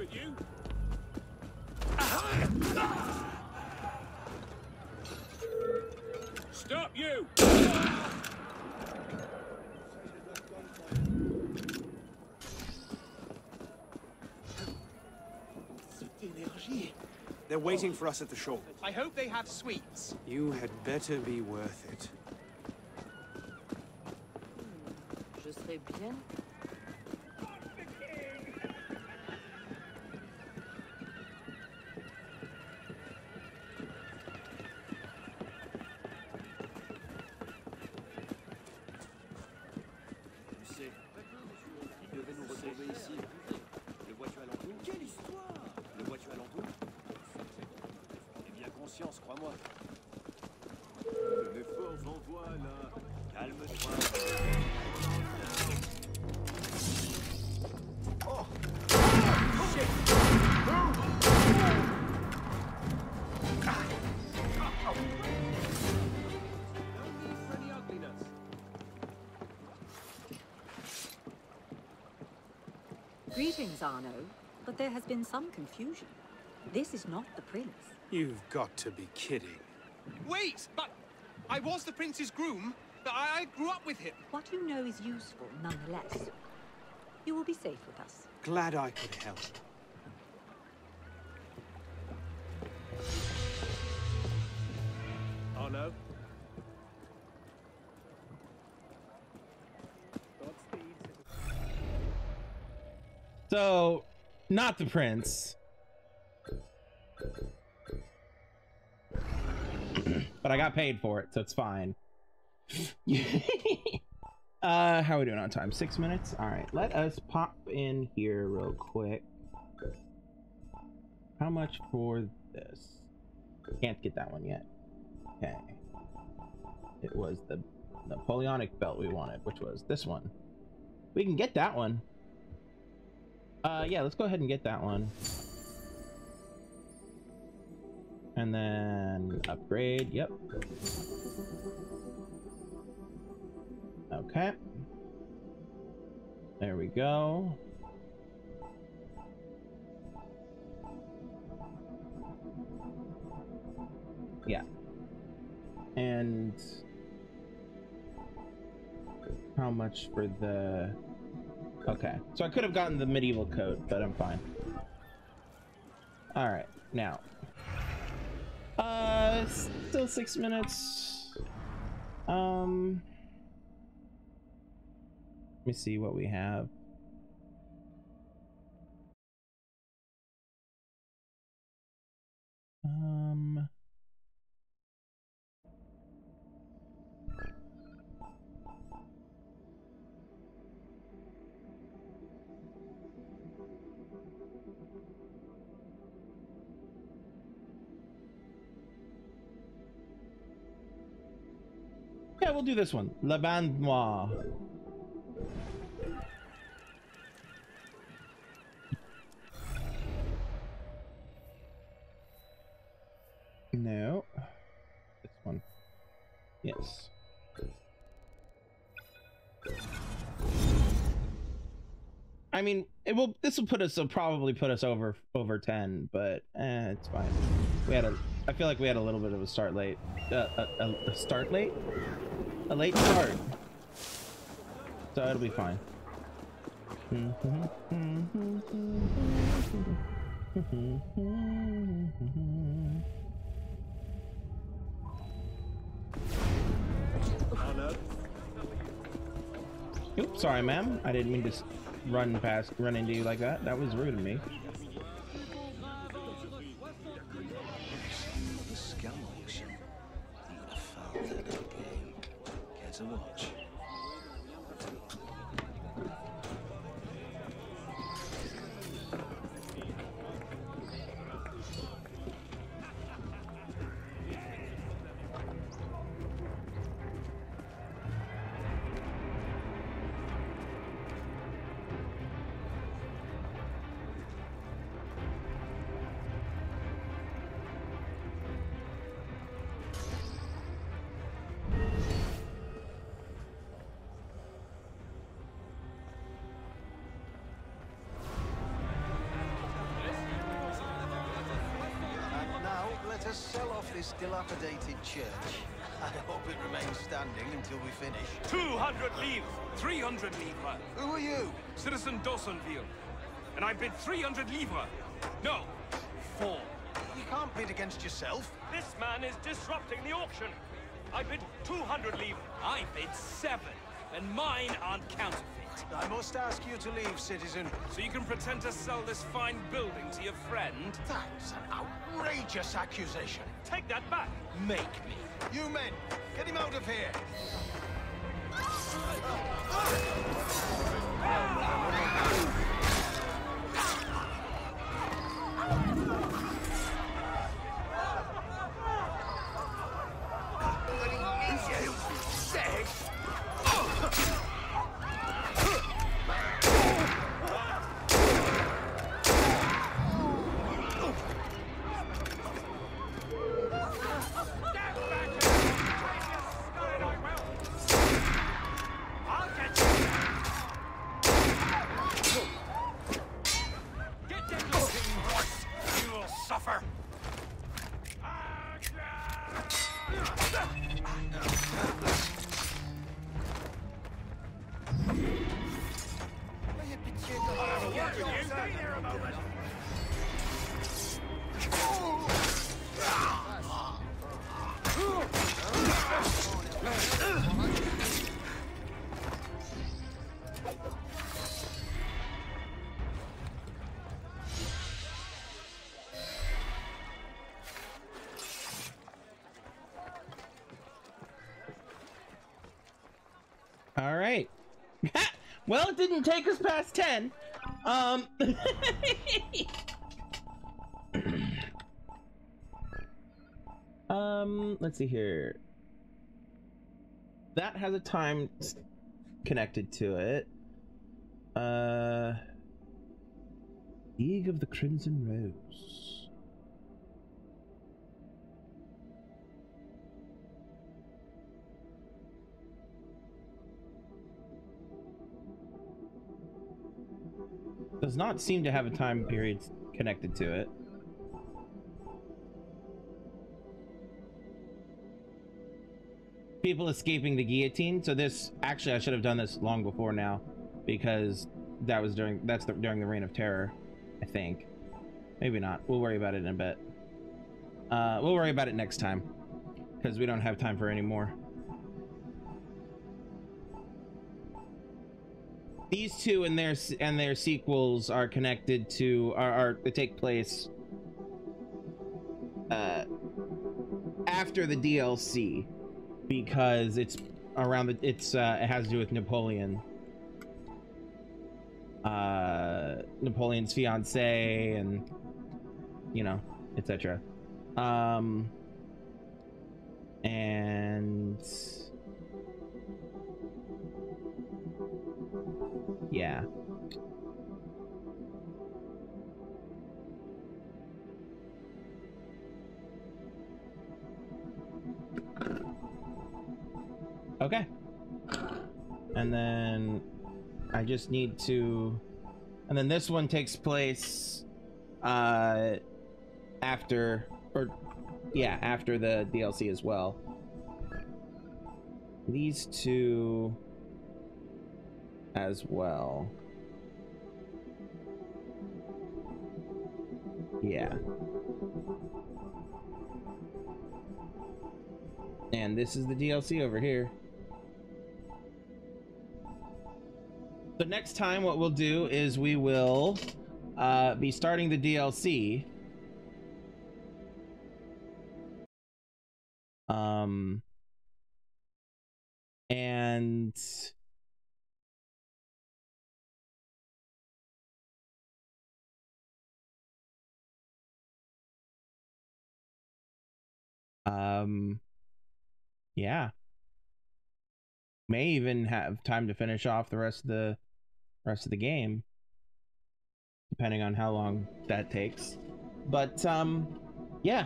Stop you! They're waiting for us at the shore. I hope they have sweets. You had better be worth it. Je serai bien. chance, crois-moi. Les forces en voile. Calme-toi. Oh! Shit! Greetings, Arno. But there has been some confusion. This is not the prince. You've got to be kidding. Wait! But I was the prince's groom. I grew up with him. What you know is useful, nonetheless. You will be safe with us. Glad I could help. Oh no. So, not the prince. But I got paid for it, so it's fine. How are we doing on time? 6 minutes? Alright, let us pop in here real quick. How much for this? Can't get that one yet. Okay. It was the Napoleonic belt we wanted, which was this one. We can get that one. Yeah, let's go ahead and get that one. And then upgrade, yep. Okay. There we go. Yeah. And how much for the... Okay, so I could have gotten the medieval coat, but I'm fine. All right, now. Still 6 minutes. Let me see what we have. Yeah, we'll do this one. La Bande Noire. No. This one. Yes. I mean, this will put us, probably put us over 10, but it's fine. I feel like we had a little bit of a start late. A start late? A late start. So it'll be fine. Oops, sorry, ma'am. I didn't mean to run into you like that. That was rude of me. To watch. Sell off this dilapidated church. I hope it remains standing until we finish. 200 livres! 300 livres! Who are you? Citizen Dawsonville. And I bid 300 livres. No, 4. You can't bid against yourself. This man is disrupting the auction. I bid 200 livres. I bid 7. And mine aren't counterfeit. I must ask you to leave, citizen. So you can pretend to sell this fine building to your friend? That's an outrageous accusation. Take that back. Make me. You men, get him out of here. All right. Well, it didn't take us past 10. Let's see here. That has a time connected to it. League of the Crimson Rose. Does not seem to have a time period connected to it. People escaping the guillotine. So this, actually, I should have done this long before now, because that was during the Reign of Terror, I think. Maybe not. We'll worry about it in a bit. We'll worry about it next time, because we don't have time for any more. These two and their sequels are connected to they take place after the DLC, because it's around it has to do with Napoleon. Napoleon's fiance, and you know, etc. And yeah. Okay. And then I just need to, and then this one takes place after the DLC as well. These two as well. Yeah. And this is the DLC over here. So next time what we'll do is we will be starting the DLC. And yeah, may even have time to finish off the rest of the game, depending on how long that takes. But yeah,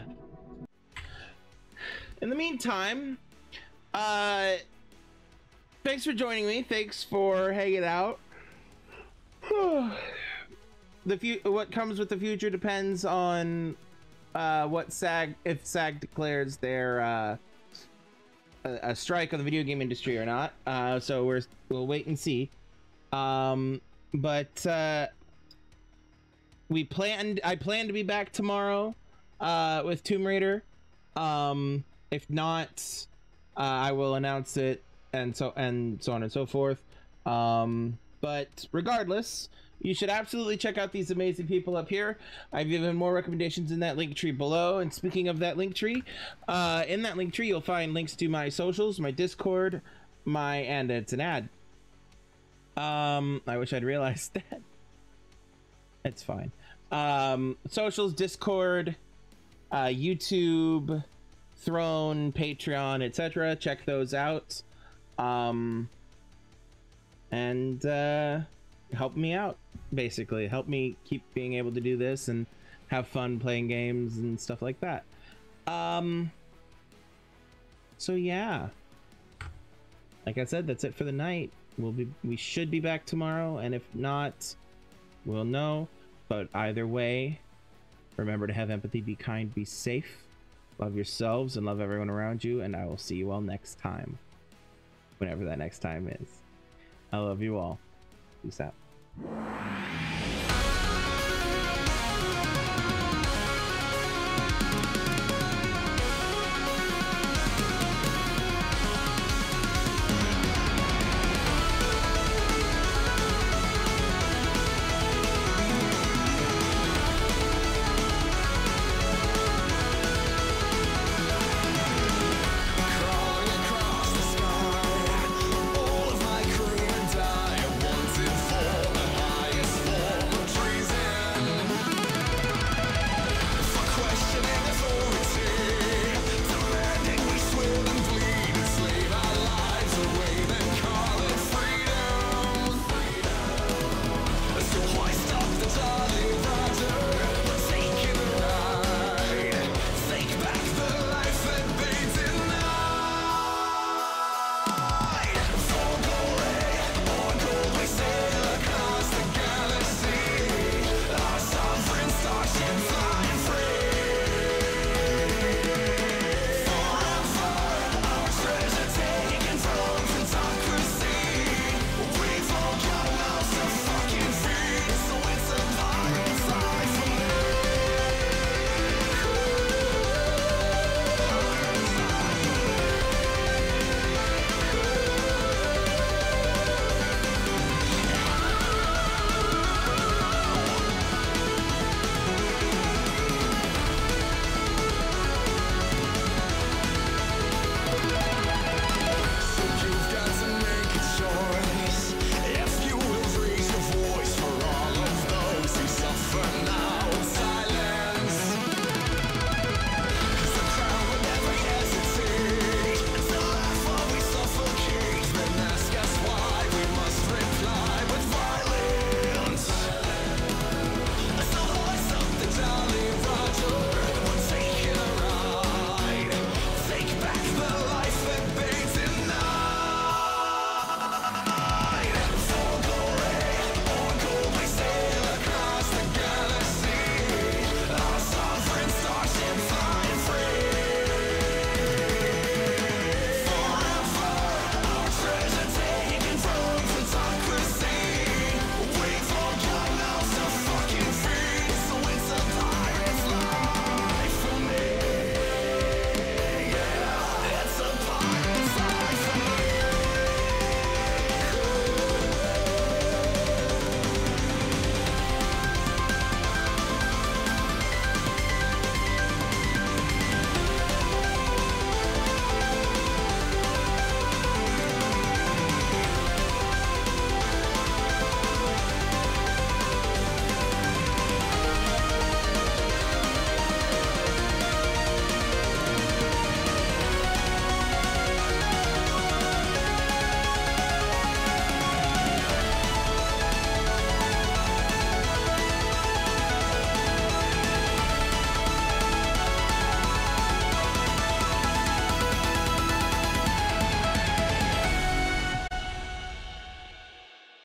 in the meantime, thanks for joining me. Thanks for hanging out. What comes with the future depends on what if SAG declares their a strike on the video game industry or not. So we'll wait and see. But I plan to be back tomorrow with Tomb Raider. If not, I will announce it, and so on and so forth. But regardless, you should absolutely check out these amazing people up here. I've given more recommendations in that link tree below. And speaking of that link tree, in that link tree, you'll find links to my socials, my Discord, and it's an ad. I wish I'd realized that. It's fine. Socials, Discord, YouTube, Throne, Patreon, etc. Check those out. And help me out, basically. Help me keep being able to do this and have fun playing games and stuff like that. So yeah, like I said, that's it for the night. We should be back tomorrow, and if not, we'll know. But either way, remember to have empathy, be kind, be safe, love yourselves, and love everyone around you, and I will see you all next time, whenever that next time is. I love you all. Peace out.